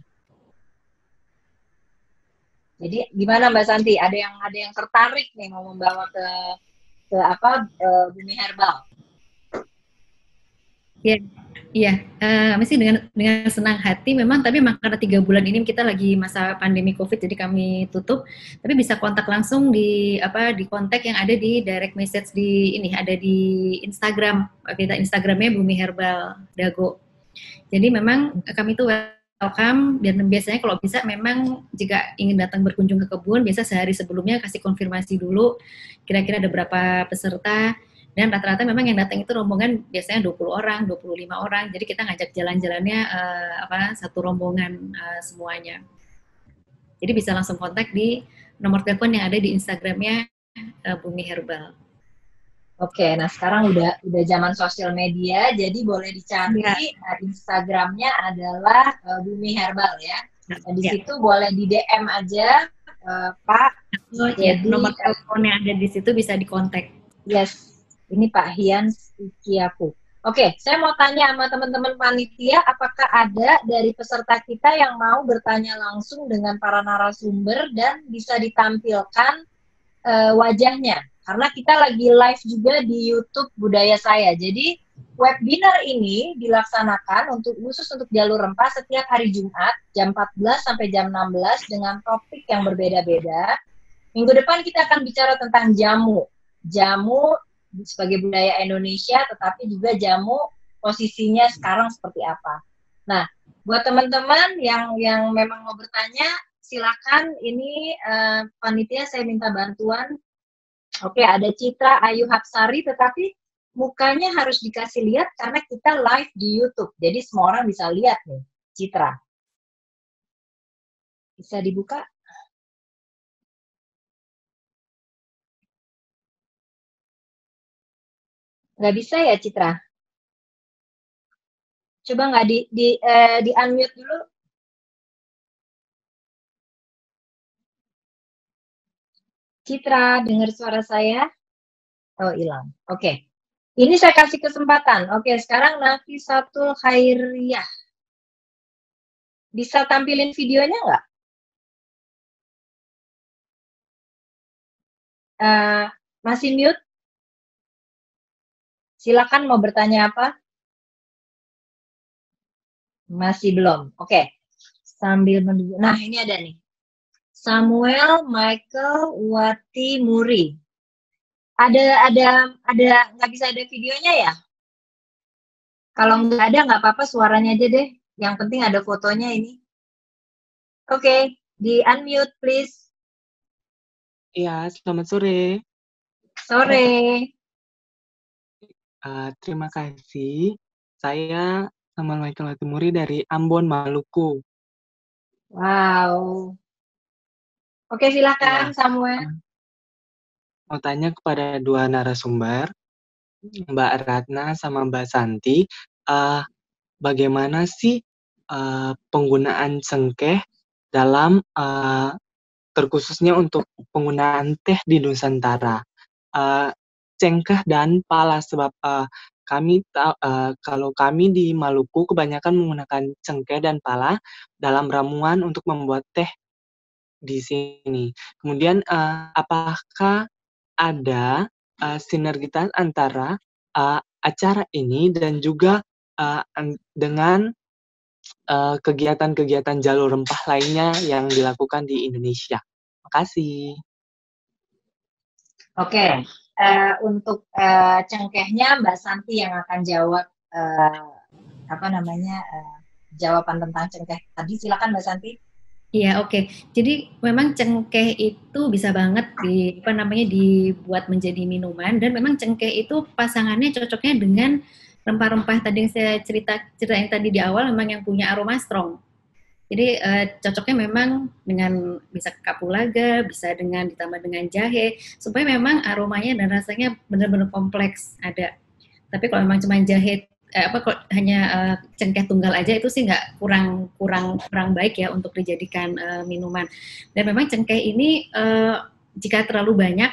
Jadi gimana Mbak Santi? Ada yang tertarik nih mau membawa ke Bumi Herbal? Iya, masih dengan senang hati memang, tapi memang karena 3 bulan ini kita lagi masa pandemi COVID, jadi kami tutup. Tapi bisa kontak langsung di kontak yang ada di direct message ada di Instagram, kita Instagramnya Bumi Herbal Dago. Jadi memang kami tuh welcome, dan biasanya kalau bisa memang jika ingin datang berkunjung ke kebun, biasa sehari sebelumnya kasih konfirmasi dulu kira-kira ada berapa peserta. Dan rata-rata memang yang datang itu rombongan biasanya 20 orang, 25 orang. Jadi kita ngajak jalan-jalannya satu rombongan semuanya. Jadi bisa langsung kontak di nomor telepon yang ada di Instagramnya Bumi Herbal. Oke, nah sekarang udah zaman sosial media, jadi boleh dicari Instagramnya adalah Bumi Herbal ya. Nah, di situ boleh di DM aja Pak. Jadi nomor telepon yang ada di situ bisa dikontak. Yes. Ini Pak Hian Ikiaku. Oke, saya mau tanya sama teman-teman panitia, apakah ada dari peserta kita yang mau bertanya langsung dengan para narasumber dan bisa ditampilkan wajahnya? Karena kita lagi live juga di YouTube Budaya Saya. Jadi webinar ini dilaksanakan khusus untuk jalur rempah setiap hari Jumat jam 14 sampai jam 16 dengan topik yang berbeda-beda. Minggu depan kita akan bicara tentang jamu sebagai budaya Indonesia, tetapi juga jamu posisinya sekarang seperti apa. Nah, buat teman-teman yang memang mau bertanya, silakan. Ini panitia saya minta bantuan. Oke, ada Citra Ayu Hapsari, tetapi mukanya harus dikasih lihat karena kita live di YouTube. Jadi semua orang bisa lihat nih, Citra. Bisa dibuka? Nggak bisa ya, Citra? Coba nggak di unmute dulu. Citra, dengar suara saya? Oh, hilang. Oke. Ini saya kasih kesempatan. Oke, sekarang Nafisatul Khairiyah. Bisa tampilin videonya nggak? Masih mute? Silakan mau bertanya apa? Masih belum. Oke. Sambil menunggu. Nah, ini ada nih. Samuel Michael Wati Muri. Ada nggak bisa ada videonya ya? Kalau nggak ada nggak apa-apa, suaranya aja deh. Yang penting ada fotonya ini. Oke, di unmute please. Iya, selamat sore. Sore. Terima kasih. Saya Samuel Michael Wati Muri dari Ambon, Maluku. Wow. Oke, silakan Samuel. Mau tanya kepada dua narasumber, Mbak Ratna sama Mbak Santi, bagaimana sih penggunaan cengkeh dalam terkhususnya untuk penggunaan teh di Nusantara. Cengkeh dan pala, sebab kalau kami di Maluku kebanyakan menggunakan cengkeh dan pala dalam ramuan untuk membuat teh di sini. Kemudian apakah ada sinergitas antara acara ini dan juga dengan kegiatan-kegiatan jalur rempah lainnya yang dilakukan di Indonesia? Makasih. Oke, untuk cengkehnya Mbak Santi yang akan jawab jawaban tentang cengkeh tadi. Silakan Mbak Santi. Iya, oke. Jadi memang cengkeh itu bisa banget dibuat menjadi minuman, dan memang cengkeh itu pasangannya cocoknya dengan rempah-rempah tadi yang saya ceritain tadi di awal, memang yang punya aroma strong. Jadi cocoknya memang dengan bisa kapulaga, bisa ditambah dengan jahe, supaya memang aromanya dan rasanya benar-benar kompleks ada. Tapi kalau memang cuma jahe hanya cengkeh tunggal aja, itu sih nggak kurang baik ya untuk dijadikan minuman. Dan memang cengkeh ini jika terlalu banyak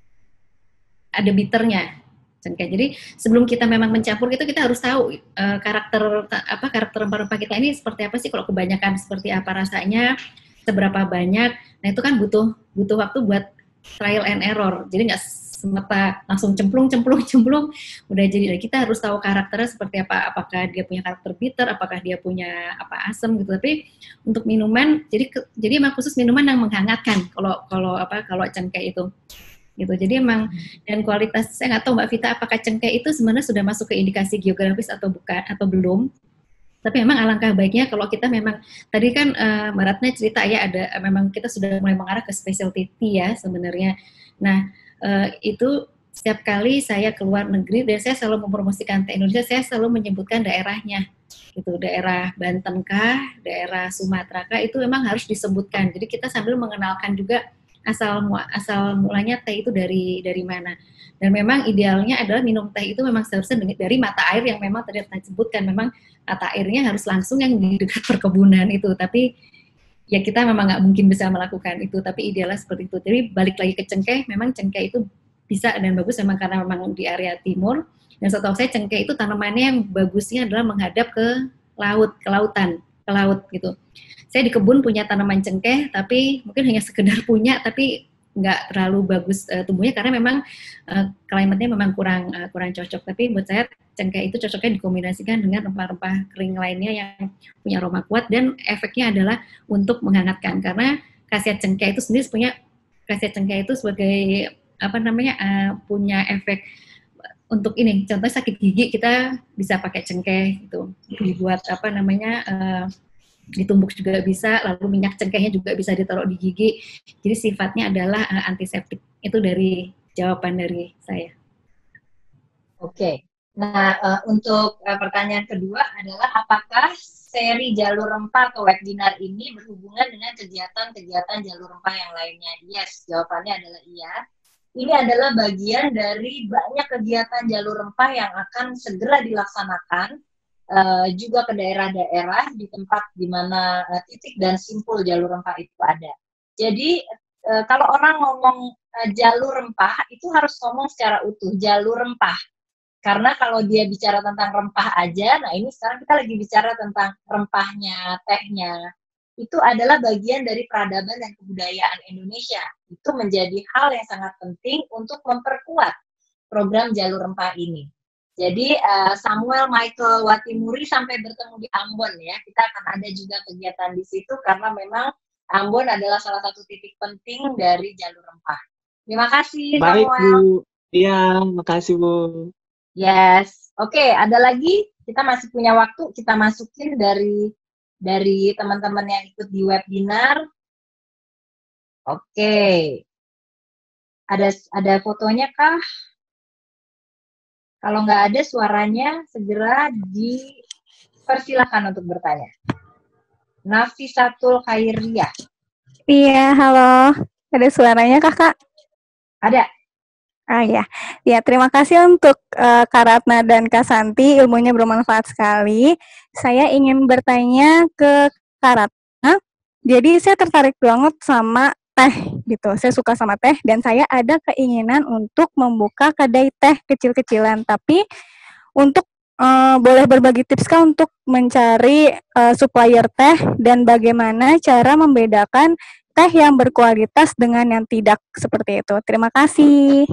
ada bitternya cengkeh. Jadi sebelum kita memang mencampur itu, kita harus tahu karakter rempah-rempah kita ini seperti apa sih. Kalau kebanyakan seperti apa rasanya, seberapa banyak. Nah itu kan butuh waktu buat trial and error. Jadi nggak semata langsung cemplung udah jadi. Kita harus tahu karakternya seperti apa, apakah dia punya karakter bitter, apakah dia punya asam gitu. Tapi untuk minuman, jadi emang khusus minuman yang menghangatkan kalau cengkeh itu gitu. Jadi emang, dan kualitas, saya nggak tahu Mbak Vita, apakah cengkeh itu sebenarnya sudah masuk ke indikasi geografis atau bukan, atau belum. Tapi memang alangkah baiknya kalau kita memang, tadi kan Mbak Ratna cerita ya, memang kita sudah mulai mengarah ke specialty tea ya sebenarnya. Nah itu setiap kali saya keluar negeri dan saya selalu mempromosikan teh Indonesia, saya selalu menyebutkan daerahnya gitu, daerah Banten kah, daerah Sumatera kah, itu memang harus disebutkan. Jadi kita sambil mengenalkan juga asal mulanya teh itu dari mana. Dan memang idealnya adalah minum teh itu memang seharusnya dari mata air yang memang tadi saya sebutkan. Memang mata airnya harus langsung yang di dekat perkebunan itu. Tapi ya kita memang nggak mungkin bisa melakukan itu, tapi idealnya seperti itu. Jadi balik lagi ke cengkeh, memang cengkeh itu bisa dan bagus memang karena memang di area timur. Dan setahu saya cengkeh itu tanamannya yang bagusnya adalah menghadap ke laut gitu. Saya di kebun punya tanaman cengkeh, tapi mungkin hanya sekedar punya, tapi nggak terlalu bagus tumbuhnya karena memang klimatnya memang kurang cocok. Tapi buat saya cengkeh itu cocoknya dikombinasikan dengan rempah-rempah kering lainnya yang punya aroma kuat, dan efeknya adalah untuk menghangatkan, karena khasiat cengkeh itu sendiri sebagai punya efek untuk ini. Contohnya sakit gigi, kita bisa pakai cengkeh gitu, dibuat ditumbuk juga bisa, lalu minyak cengkehnya juga bisa ditaruh di gigi. Jadi sifatnya adalah antiseptik. Itu dari jawaban dari saya. Oke. Nah, untuk pertanyaan kedua adalah apakah seri jalur rempah atau webinar ini berhubungan dengan kegiatan-kegiatan jalur rempah yang lainnya? Yes, jawabannya adalah iya. Ini adalah bagian dari banyak kegiatan jalur rempah yang akan segera dilaksanakan juga ke daerah-daerah di tempat di mana titik dan simpul jalur rempah itu ada. Jadi kalau orang ngomong jalur rempah itu harus ngomong secara utuh, jalur rempah. Karena kalau dia bicara tentang rempah aja, nah ini sekarang kita lagi bicara tentang rempahnya, tehnya. Itu adalah bagian dari peradaban dan kebudayaan Indonesia. Itu menjadi hal yang sangat penting untuk memperkuat program jalur rempah ini. Jadi Samuel Michael Watimuri sampai bertemu di Ambon ya. Kita akan ada juga kegiatan di situ karena memang Ambon adalah salah satu titik penting dari jalur rempah. Terima kasih Baik, Samuel. Bu. Iya, makasih Bu. Yes. Oke, ada lagi. Kita masih punya waktu. Kita masukin dari teman-teman yang ikut di webinar. Oke. Ada fotonya kah? Kalau nggak ada suaranya, segera dipersilakan untuk bertanya. Nafisatul Khairiyah. Iya, halo. Ada suaranya Kakak? Ada. Ah ya, ya terima kasih untuk Kak Ratna dan Kak Santi, ilmunya bermanfaat sekali. Saya ingin bertanya ke Kak Ratna. Jadi saya tertarik banget sama teh gitu. Saya suka sama teh dan saya ada keinginan untuk membuka kedai teh kecil-kecilan. Tapi untuk boleh berbagi tips kah untuk mencari supplier teh dan bagaimana cara membedakan teh yang berkualitas dengan yang tidak seperti itu. Terima kasih.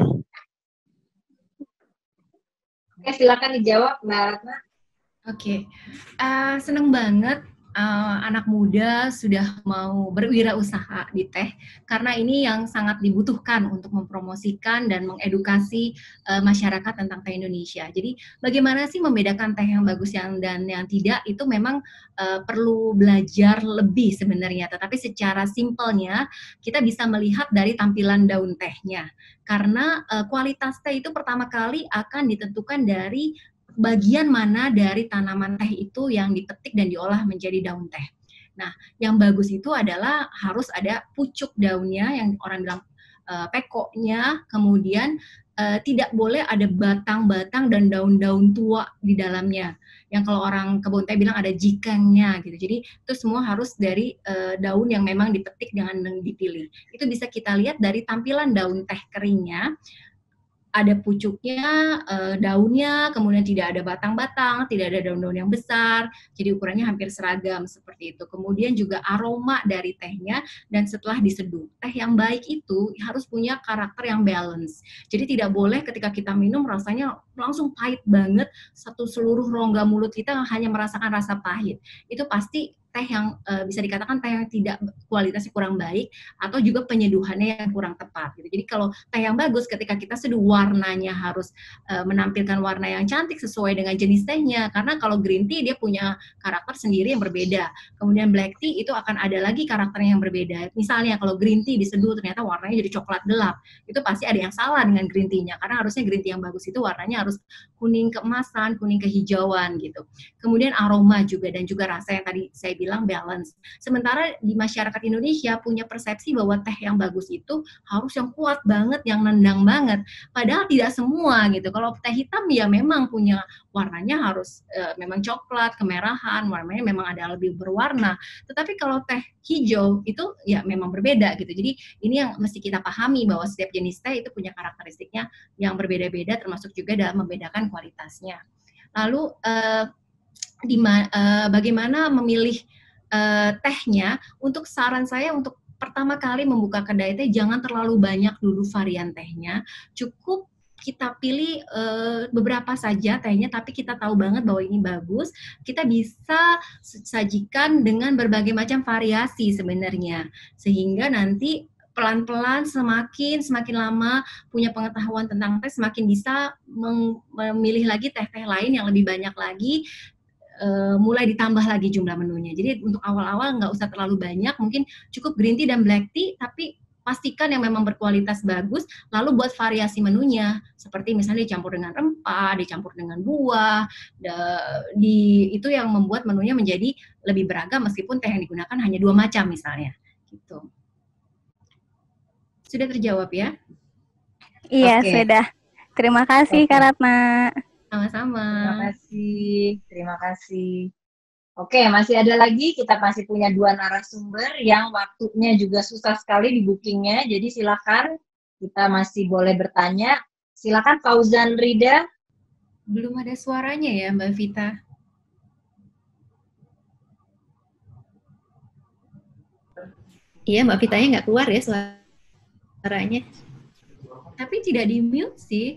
Oke, silakan dijawab Mbak Ratna. Oke, seneng banget anak muda sudah mau berwirausaha di teh, karena ini yang sangat dibutuhkan untuk mempromosikan dan mengedukasi masyarakat tentang teh Indonesia. Jadi bagaimana sih membedakan teh yang bagus dan yang tidak, itu memang perlu belajar lebih sebenarnya. Tetapi secara simpelnya kita bisa melihat dari tampilan daun tehnya, karena kualitas teh itu pertama kali akan ditentukan dari bagian mana dari tanaman teh itu yang dipetik dan diolah menjadi daun teh. Nah, yang bagus itu adalah harus ada pucuk daunnya yang orang bilang pekoknya, kemudian tidak boleh ada batang-batang dan daun-daun tua di dalamnya. Yang kalau orang kebun teh bilang ada jikangnya gitu. Jadi itu semua harus dari daun yang memang dipetik dengan dipilih. Itu bisa kita lihat dari tampilan daun teh keringnya. Ada pucuknya, daunnya, kemudian tidak ada batang-batang, tidak ada daun-daun yang besar, jadi ukurannya hampir seragam seperti itu. Kemudian juga aroma dari tehnya, dan setelah diseduh. Teh yang baik itu harus punya karakter yang balance. Jadi tidak boleh ketika kita minum rasanya langsung pahit banget, seluruh rongga mulut kita hanya merasakan rasa pahit. Itu pasti teh yang bisa dikatakan teh yang tidak kualitasnya kurang baik, atau juga penyeduhannya yang kurang tepat gitu. Jadi kalau teh yang bagus ketika kita seduh, warnanya harus menampilkan warna yang cantik sesuai dengan jenis tehnya, karena kalau green tea dia punya karakter sendiri yang berbeda. Kemudian black tea itu akan ada lagi karakternya yang berbeda. Misalnya kalau green tea diseduh ternyata warnanya jadi coklat gelap, itu pasti ada yang salah dengan green tea-nya, karena harusnya green tea yang bagus itu warnanya harus kuning keemasan, kuning kehijauan gitu. Kemudian aroma juga, dan juga rasa yang tadi saya bilang balance. Sementara di masyarakat Indonesia punya persepsi bahwa teh yang bagus itu harus yang kuat banget, yang nendang banget. Padahal tidak semua gitu. Kalau teh hitam ya memang punya warnanya harus memang coklat, kemerahan, warnanya memang ada lebih berwarna. Tetapi kalau teh hijau itu ya memang berbeda gitu. Jadi ini yang mesti kita pahami, bahwa setiap jenis teh itu punya karakteristiknya yang berbeda-beda, termasuk juga dalam membedakan kualitasnya. Lalu bagaimana memilih tehnya? Untuk saran saya untuk pertama kali membuka kedai teh, jangan terlalu banyak dulu varian tehnya. Cukup kita pilih beberapa saja tehnya, tapi kita tahu banget bahwa ini bagus. Kita bisa sajikan dengan berbagai macam variasi sebenarnya, sehingga nanti pelan-pelan semakin lama punya pengetahuan tentang teh, semakin bisa memilih lagi teh-teh lain yang lebih banyak lagi, mulai ditambah lagi jumlah menunya. Jadi untuk awal-awal nggak usah terlalu banyak, mungkin cukup green tea dan black tea, tapi pastikan yang memang berkualitas bagus, lalu buat variasi menunya, seperti misalnya dicampur dengan rempah, dicampur dengan buah, itu yang membuat menunya menjadi lebih beragam, meskipun teh yang digunakan hanya 2 macam misalnya. Gitu. Sudah terjawab ya? Iya, sudah. Terima kasih, Kak Ratna. Sama-sama. Terima kasih. Oke, masih ada lagi. Kita masih punya 2 narasumber yang waktunya juga susah sekali di bookingnya. Jadi silakan, kita masih boleh bertanya. Silakan Fauzan Rida. Belum ada suaranya ya, Mbak Vita? Iya, Mbak Vitanya nggak keluar ya suaranya. Tapi tidak di-mute sih.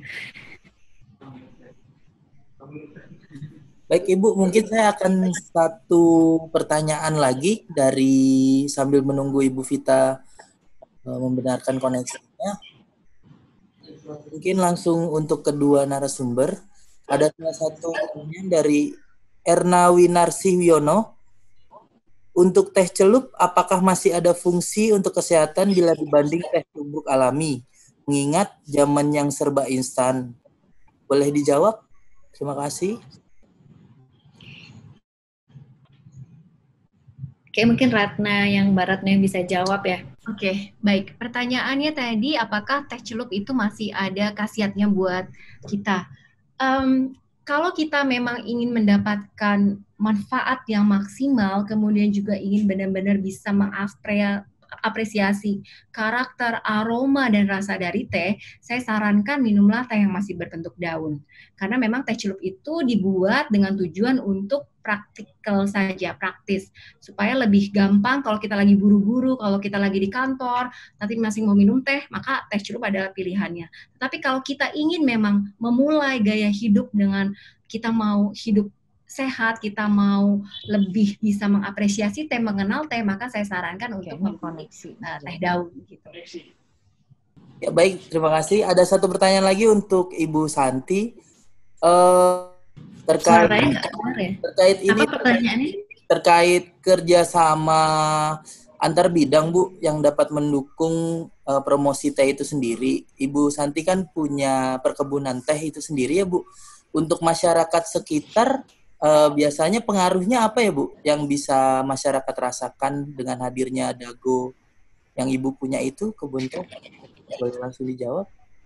Baik Ibu, mungkin saya akan satu pertanyaan lagi dari sambil menunggu Ibu Vita membenarkan koneksinya. Mungkin langsung untuk kedua narasumber. Ada salah satu pertanyaan dari Erna Winarsi Wiono. Untuk teh celup, apakah masih ada fungsi untuk kesehatan bila dibanding teh tubruk alami? Mengingat zaman yang serba instan. Boleh dijawab? Terima kasih. Oke, mungkin Ratna yang bisa jawab ya. Oke, baik. Pertanyaannya tadi, apakah teh celup itu masih ada khasiatnya buat kita? Kalau kita memang ingin mendapatkan manfaat yang maksimal, kemudian juga ingin benar-benar bisa mengapresiasi karakter, aroma, dan rasa dari teh, saya sarankan minumlah teh yang masih berbentuk daun. Karena memang teh celup itu dibuat dengan tujuan untuk praktikal saja, praktis. Supaya lebih gampang kalau kita lagi buru-buru, kalau kita lagi di kantor, nanti masih mau minum teh, maka teh celup adalah pilihannya. Tapi kalau kita ingin memang memulai gaya hidup dengan kita mau hidup sehat, kita mau lebih bisa mengapresiasi teh, mengenal teh, maka saya sarankan untuk mengkoneksi teh daun gitu. Ya baik, terima kasih. Ada satu pertanyaan lagi untuk Ibu Santi. Terkait ini, terkait kerjasama antar bidang, Bu, yang dapat mendukung promosi teh itu sendiri. Ibu Santi kan punya perkebunan teh itu sendiri ya, Bu. Untuk masyarakat sekitar, biasanya pengaruhnya apa ya, Bu, yang bisa masyarakat rasakan dengan hadirnya Dago yang Ibu punya itu, kebun teh? Boleh langsung dijawab?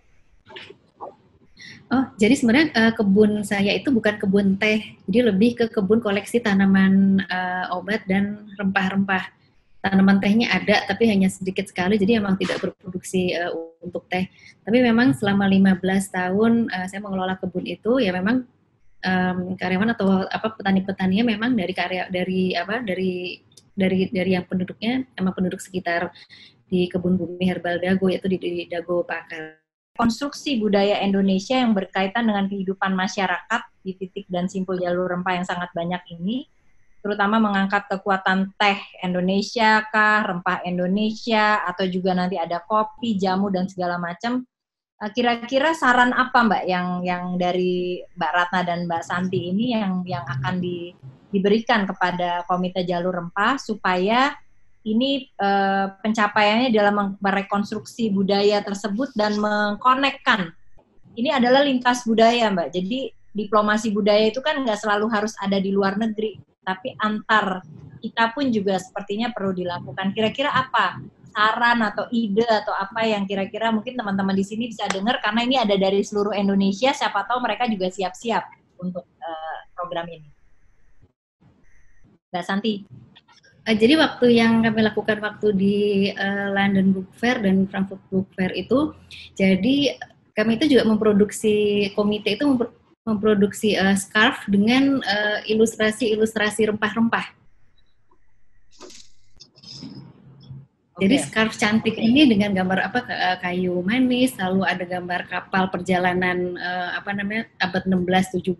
Oh, jadi sebenarnya kebun saya itu bukan kebun teh, jadi lebih ke kebun koleksi tanaman obat dan rempah-rempah. Tanaman tehnya ada, tapi hanya sedikit sekali, jadi memang tidak berproduksi untuk teh. Tapi memang selama 15 tahun saya mengelola kebun itu, ya memang karyawan atau petani-petaninya memang dari yang penduduknya, emang penduduk sekitar di kebun bumi herbal Dago, yaitu di Dago Pakar. Konstruksi budaya Indonesia yang berkaitan dengan kehidupan masyarakat di titik dan simpul jalur rempah yang sangat banyak ini, terutama mengangkat kekuatan teh Indonesia kah, rempah Indonesia, atau juga nanti ada kopi, jamu, dan segala macam. Kira-kira saran apa Mbak yang dari Mbak Ratna dan Mbak Santi ini yang akan diberikan kepada Komite Jalur Rempah supaya ini pencapaiannya dalam merekonstruksi budaya tersebut dan mengkonekkan. Ini adalah lintas budaya, Mbak. Jadi diplomasi budaya itu kan nggak selalu harus ada di luar negeri, tapi antar kita pun juga sepertinya perlu dilakukan. Kira-kira apa saran atau ide atau apa yang kira-kira mungkin teman-teman di sini bisa dengar, karena ini ada dari seluruh Indonesia, siapa tahu mereka juga siap-siap untuk program ini. Mbak Santi. Jadi waktu yang kami lakukan waktu di London Book Fair dan Frankfurt Book Fair itu, jadi kami itu juga memproduksi, komite itu memproduksi scarf dengan ilustrasi rempah-rempah. Jadi scarf cantik ini dengan gambar kayu manis, lalu ada gambar kapal perjalanan abad 16-17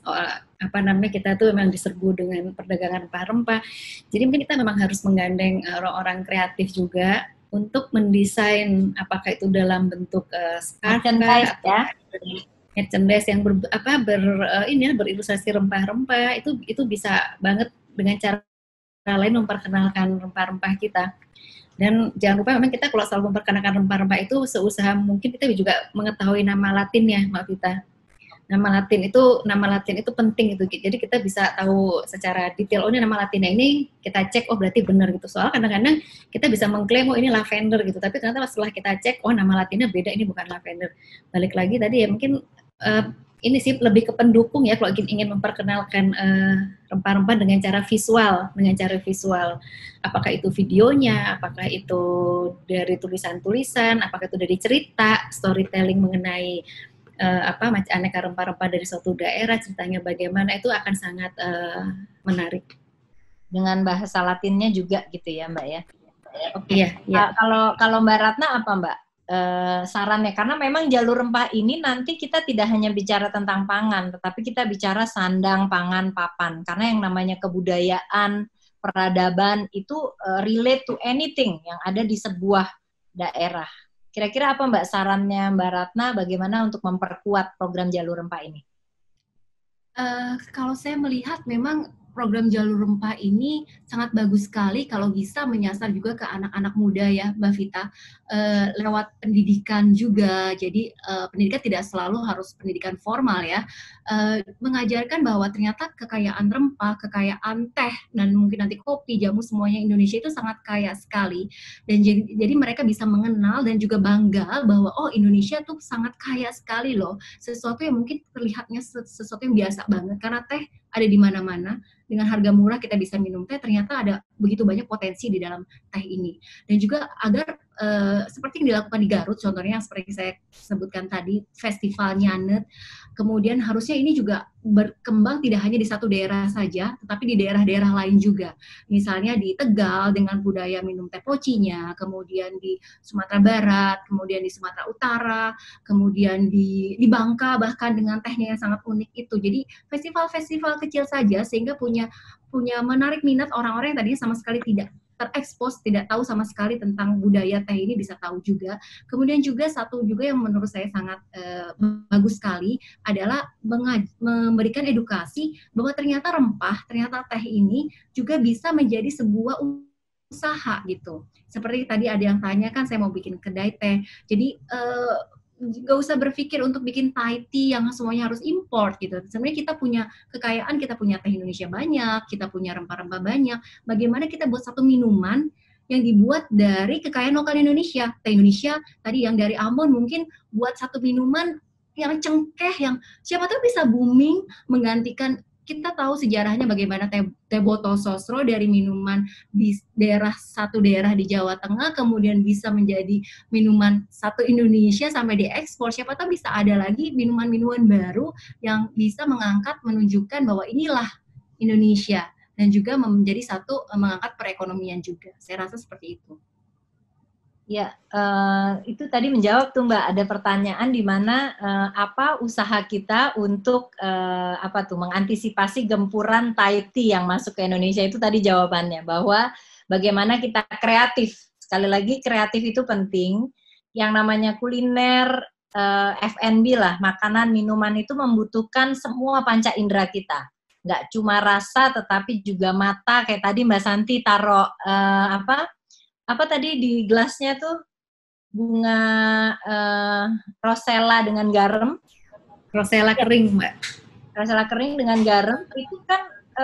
kita tuh memang diserbu dengan perdagangan rempah-rempah. Jadi mungkin kita memang harus menggandeng orang-orang kreatif juga untuk mendesain apakah itu dalam bentuk scarf atau merchandise yang berilustrasi rempah-rempah, itu bisa banget dengan cara lain memperkenalkan rempah-rempah kita. Dan jangan lupa memang kita kalau selalu memperkenalkan rempah-rempah itu seusaha mungkin kita juga mengetahui nama latinnya, Mbak Vita. Nama Latin itu penting itu. Jadi kita bisa tahu secara detail, oh ini nama Latinnya ini, kita cek, oh berarti benar gitu. Soal kadang-kadang kita bisa mengklaim, oh ini lavender gitu. Tapi ternyata setelah kita cek, oh nama Latinnya beda, ini bukan lavender. Balik lagi tadi ya mungkin ini sih lebih ke pendukung ya kalau ingin memperkenalkan rempah-rempah dengan cara visual. Apakah itu videonya, apakah itu dari tulisan-tulisan, apakah itu dari cerita, storytelling mengenai aneka rempah-rempah dari suatu daerah, ceritanya bagaimana, itu akan sangat menarik. Dengan bahasa Latinnya juga gitu ya Mbak ya? Oke. Iya. Kalau Mbak Ratna apa Mbak? Sarannya, karena memang jalur rempah ini nanti kita tidak hanya bicara tentang pangan, tetapi kita bicara sandang, pangan, papan, karena yang namanya kebudayaan, peradaban itu relate to anything yang ada di sebuah daerah. Kira-kira apa Mbak sarannya Mbak Ratna bagaimana untuk memperkuat program jalur rempah ini? Kalau saya melihat memang program jalur rempah ini sangat bagus sekali kalau bisa menyasar juga ke anak-anak muda ya Mbak Vita, lewat pendidikan juga. Jadi pendidikan tidak selalu harus pendidikan formal ya, mengajarkan bahwa ternyata kekayaan rempah, kekayaan teh, dan mungkin nanti kopi, jamu, semuanya Indonesia itu sangat kaya sekali. Dan jadi mereka bisa mengenal dan juga bangga bahwa oh Indonesia tuh sangat kaya sekali loh, sesuatu yang mungkin terlihatnya sesuatu yang biasa banget, karena teh ada di mana-mana. Dengan harga murah kita bisa minum teh, ternyata ada begitu banyak potensi di dalam teh ini. Dan juga agar seperti yang dilakukan di Garut, contohnya yang seperti saya sebutkan tadi, festival Nyanet, kemudian harusnya ini juga berkembang tidak hanya di satu daerah saja, tetapi di daerah-daerah lain juga. Misalnya di Tegal dengan budaya minum teh pocinya, kemudian di Sumatera Barat, kemudian di Sumatera Utara, kemudian di Bangka bahkan dengan tehnya yang sangat unik itu. Jadi festival-festival kecil saja sehingga punya menarik minat orang-orang yang tadinya sama sekali tidak terekspos, tidak tahu sama sekali tentang budaya teh ini bisa tahu juga. Kemudian juga satu juga yang menurut saya sangat bagus sekali adalah memberikan edukasi bahwa ternyata ternyata teh ini juga bisa menjadi sebuah usaha gitu. Seperti tadi ada yang tanya kan saya mau bikin kedai teh. Jadi gak usah berpikir untuk bikin Thai tea yang semuanya harus import gitu. Sebenarnya kita punya kekayaan, kita punya teh Indonesia banyak, kita punya rempah-rempah banyak. Bagaimana kita buat satu minuman yang dibuat dari kekayaan lokal Indonesia. Teh Indonesia tadi yang dari Ambon mungkin buat satu minuman yang cengkeh, yang siapa tahu bisa booming menggantikan. Kita tahu sejarahnya bagaimana teh botol sosro dari minuman di satu daerah di Jawa Tengah kemudian bisa menjadi minuman satu Indonesia sampai diekspor. Siapa tahu bisa ada lagi minuman-minuman baru yang bisa menunjukkan bahwa inilah Indonesia dan juga menjadi mengangkat perekonomian juga. Saya rasa seperti itu. Ya, itu tadi menjawab tuh Mbak, ada pertanyaan di mana apa usaha kita untuk mengantisipasi gempuran Thai tea yang masuk ke Indonesia, itu tadi jawabannya, bahwa bagaimana kita kreatif. Sekali lagi kreatif itu penting, yang namanya kuliner, F&B lah, makanan, minuman itu membutuhkan semua panca indera kita. Nggak cuma rasa, tetapi juga mata, kayak tadi Mbak Santi taruh apa tadi di gelasnya tuh bunga rosella dengan garam. Rosella kering, Mbak. Rosella kering dengan garam itu kan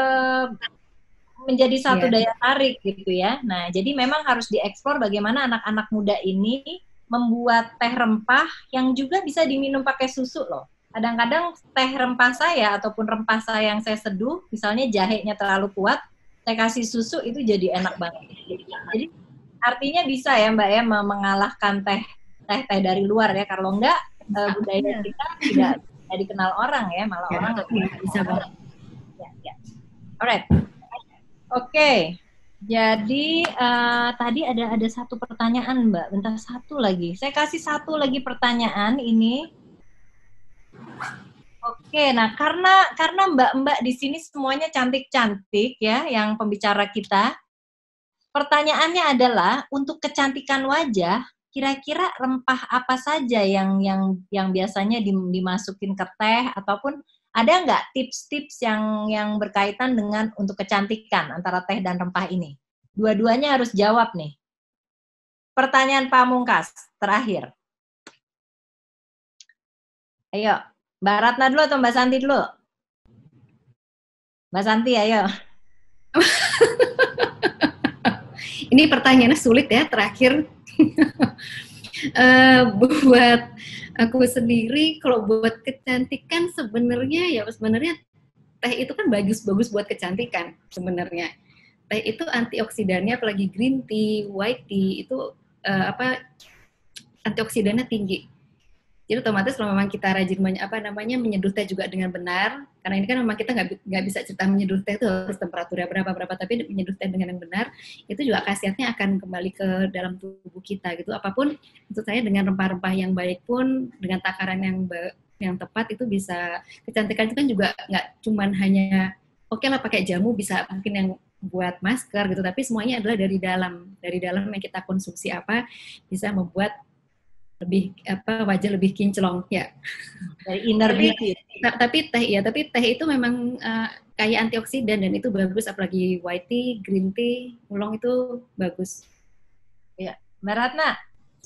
menjadi satu daya tarik gitu ya. Nah, jadi memang harus diekspor bagaimana anak-anak muda ini membuat teh rempah yang juga bisa diminum pakai susu loh. Kadang-kadang teh rempah saya ataupun rempah saya yang saya seduh, misalnya jahenya terlalu kuat, saya kasih susu itu jadi enak banget. Jadi artinya bisa ya Mbak ya mengalahkan teh dari luar ya. Kalau enggak budaya kita tidak dikenal orang ya, malah orang nggak bisa banget. Ya. Alright. Oke. Jadi tadi ada satu pertanyaan Mbak. Bentar, satu lagi. Saya kasih satu lagi pertanyaan ini. Oke, nah karena Mbak-mbak di sini semuanya cantik-cantik ya, yang pembicara kita. Pertanyaannya adalah untuk kecantikan wajah, kira-kira rempah apa saja yang biasanya dimasukin ke teh, ataupun ada nggak tips-tips yang berkaitan dengan untuk kecantikan antara teh dan rempah ini? Dua-duanya harus jawab nih. Pertanyaan pamungkas terakhir. Ayo, Mbak Ratna dulu atau Mbak Santi dulu? Mbak Santi, ayo. Ini pertanyaannya sulit ya, terakhir. Buat aku sendiri, kalau buat kecantikan sebenarnya teh itu kan bagus buat kecantikan sebenarnya. Teh itu antioksidannya, apalagi green tea, white tea, itu antioksidannya tinggi. Jadi otomatis kalau memang kita rajin menyeduh teh juga dengan benar, karena ini kan memang kita nggak bisa cerita menyeduh teh itu harus temperaturnya berapa, tapi menyeduh teh dengan yang benar, itu juga khasiatnya akan kembali ke dalam tubuh kita gitu. Apapun itu saya dengan rempah-rempah yang baik pun, dengan takaran yang tepat itu bisa, kecantikan itu kan juga nggak cuman hanya oke lah pakai jamu, bisa mungkin yang buat masker gitu, tapi semuanya adalah dari dalam yang kita konsumsi bisa membuat wajah lebih kinclong ya. Dari inner beauty. Tapi teh itu memang kaya antioksidan dan itu bagus, apalagi white tea, green tea, oolong itu bagus. Ya, Mbak Ratna.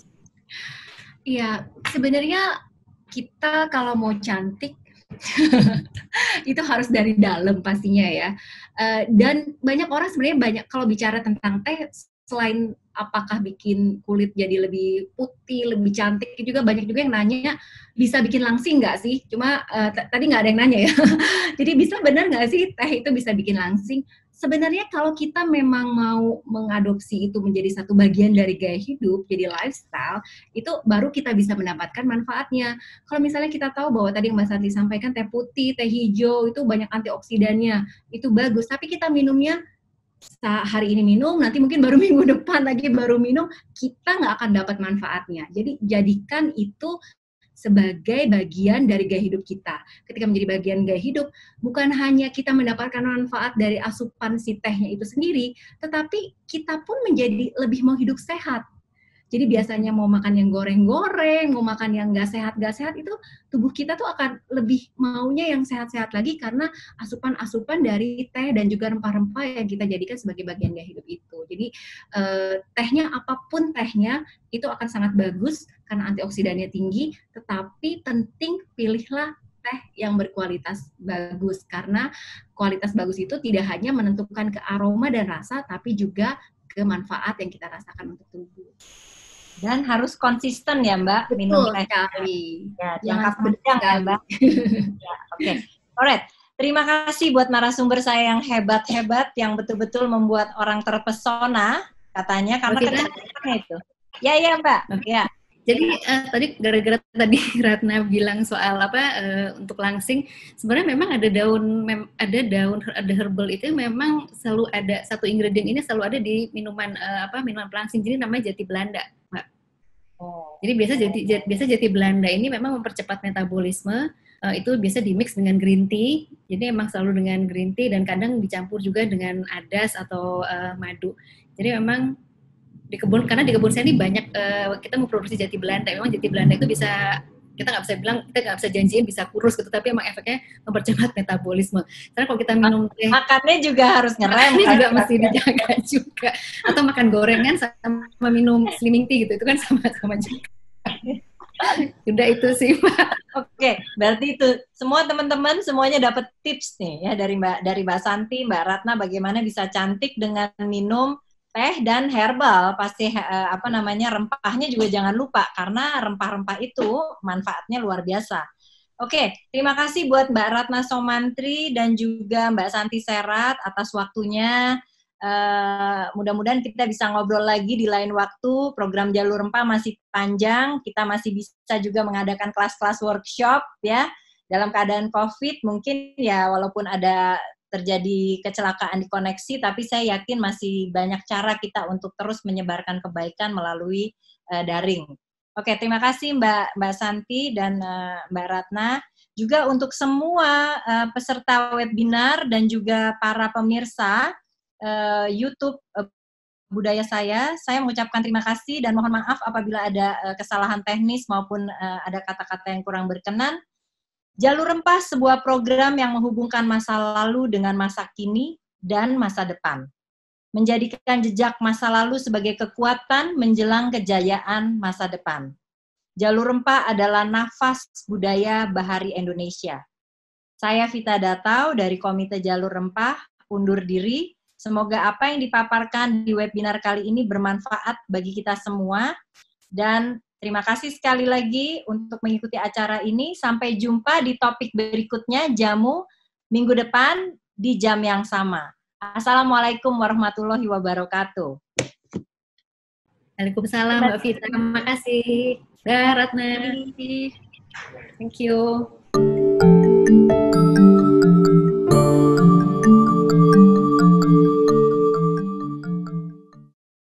Iya, sebenarnya kita kalau mau cantik itu harus dari dalam pastinya ya. Dan banyak orang sebenarnya kalau bicara tentang teh, selain apakah bikin kulit jadi lebih putih, lebih cantik, juga banyak juga yang nanya bisa bikin langsing nggak sih? Cuma tadi nggak ada yang nanya ya. Jadi bisa benar nggak sih teh itu bisa bikin langsing? Sebenarnya kalau kita memang mau mengadopsi itu menjadi satu bagian dari gaya hidup, jadi lifestyle, itu baru kita bisa mendapatkan manfaatnya. Kalau misalnya kita tahu bahwa tadi yang Mbak Santi sampaikan teh putih, teh hijau itu banyak antioksidannya, itu bagus. Tapi kita minumnya hari ini minum, nanti mungkin baru minggu depan lagi baru minum, kita nggak akan dapat manfaatnya. Jadi jadikan itu sebagai bagian dari gaya hidup kita. Ketika menjadi bagian gaya hidup, bukan hanya kita mendapatkan manfaat dari asupan si tehnya itu sendiri, tetapi kita pun menjadi lebih mau hidup sehat. Jadi biasanya mau makan yang goreng-goreng, mau makan yang nggak sehat, itu tubuh kita tuh akan lebih maunya yang sehat-sehat lagi karena asupan-asupan dari teh dan juga rempah-rempah yang kita jadikan sebagai bagian gaya hidup itu. Jadi tehnya, apapun tehnya, itu akan sangat bagus karena antioksidannya tinggi, tetapi penting pilihlah teh yang berkualitas bagus, karena kualitas bagus itu tidak hanya menentukan ke aroma dan rasa, tapi juga ke manfaat yang kita rasakan untuk tubuh. Dan harus konsisten ya Mbak, minum teh. Sekali. Ya, jangka panjang ya Mbak. Ya, oke. Alright. Terima kasih buat narasumber saya yang hebat-hebat, yang betul-betul membuat orang terpesona, katanya, karena kecerdasannya itu. Ya Mbak. Ya. Jadi tadi gara-gara tadi Ratna bilang soal untuk langsing, sebenarnya memang ada herbal itu memang selalu ada satu ingredient ini selalu ada di minuman minuman pelangsing, jadi namanya jati Belanda, Mbak. Jadi biasa jati Belanda ini memang mempercepat metabolisme, itu biasa di-mix dengan green tea. Jadi emang selalu dengan green tea dan kadang dicampur juga dengan adas atau madu. Jadi memang karena di kebun saya ini banyak kita memproduksi jati Belanda. Memang jati Belanda itu bisa, kita nggak bisa janjiin bisa kurus gitu, tapi emang efeknya mempercepat metabolisme. Karena kalau kita minum teh, makannya juga harus ngerem, ini juga mesti dijaga juga. Atau makan gorengan sama minum slimming tea gitu, itu kan sama-sama juga. Udah itu sih Mbak. Oke, berarti itu semua teman-teman semuanya dapat tips nih ya dari Mbak Santi, Mbak Ratna, bagaimana bisa cantik dengan minum teh dan herbal. Pasti rempahnya juga jangan lupa, karena rempah-rempah itu manfaatnya luar biasa. Oke, terima kasih buat Mbak Ratna Somantri dan juga Mbak Santi Serat atas waktunya. Mudah-mudahan kita bisa ngobrol lagi di lain waktu. Program Jalur Rempah masih panjang, kita masih bisa juga mengadakan kelas-kelas workshop ya. Dalam keadaan COVID mungkin ya, walaupun ada terjadi kecelakaan di koneksi, tapi saya yakin masih banyak cara kita untuk terus menyebarkan kebaikan melalui daring. Oke, terima kasih Mbak Santi dan Mbak Ratna. Juga untuk semua peserta webinar dan juga para pemirsa YouTube Budaya saya mengucapkan terima kasih dan mohon maaf apabila ada kesalahan teknis maupun ada kata-kata yang kurang berkenan. Jalur Rempah, sebuah program yang menghubungkan masa lalu dengan masa kini dan masa depan. Menjadikan jejak masa lalu sebagai kekuatan menjelang kejayaan masa depan. Jalur Rempah adalah nafas budaya Bahari Indonesia. Saya Vita Datau dari Komite Jalur Rempah, undur diri. Semoga apa yang dipaparkan di webinar kali ini bermanfaat bagi kita semua. Dan terima kasih sekali lagi untuk mengikuti acara ini. Sampai jumpa di topik berikutnya, jamu, minggu depan di jam yang sama. Assalamualaikum warahmatullahi wabarakatuh. Waalaikumsalam Mbak Vita, terima kasih. Mbak Ratna, thank you.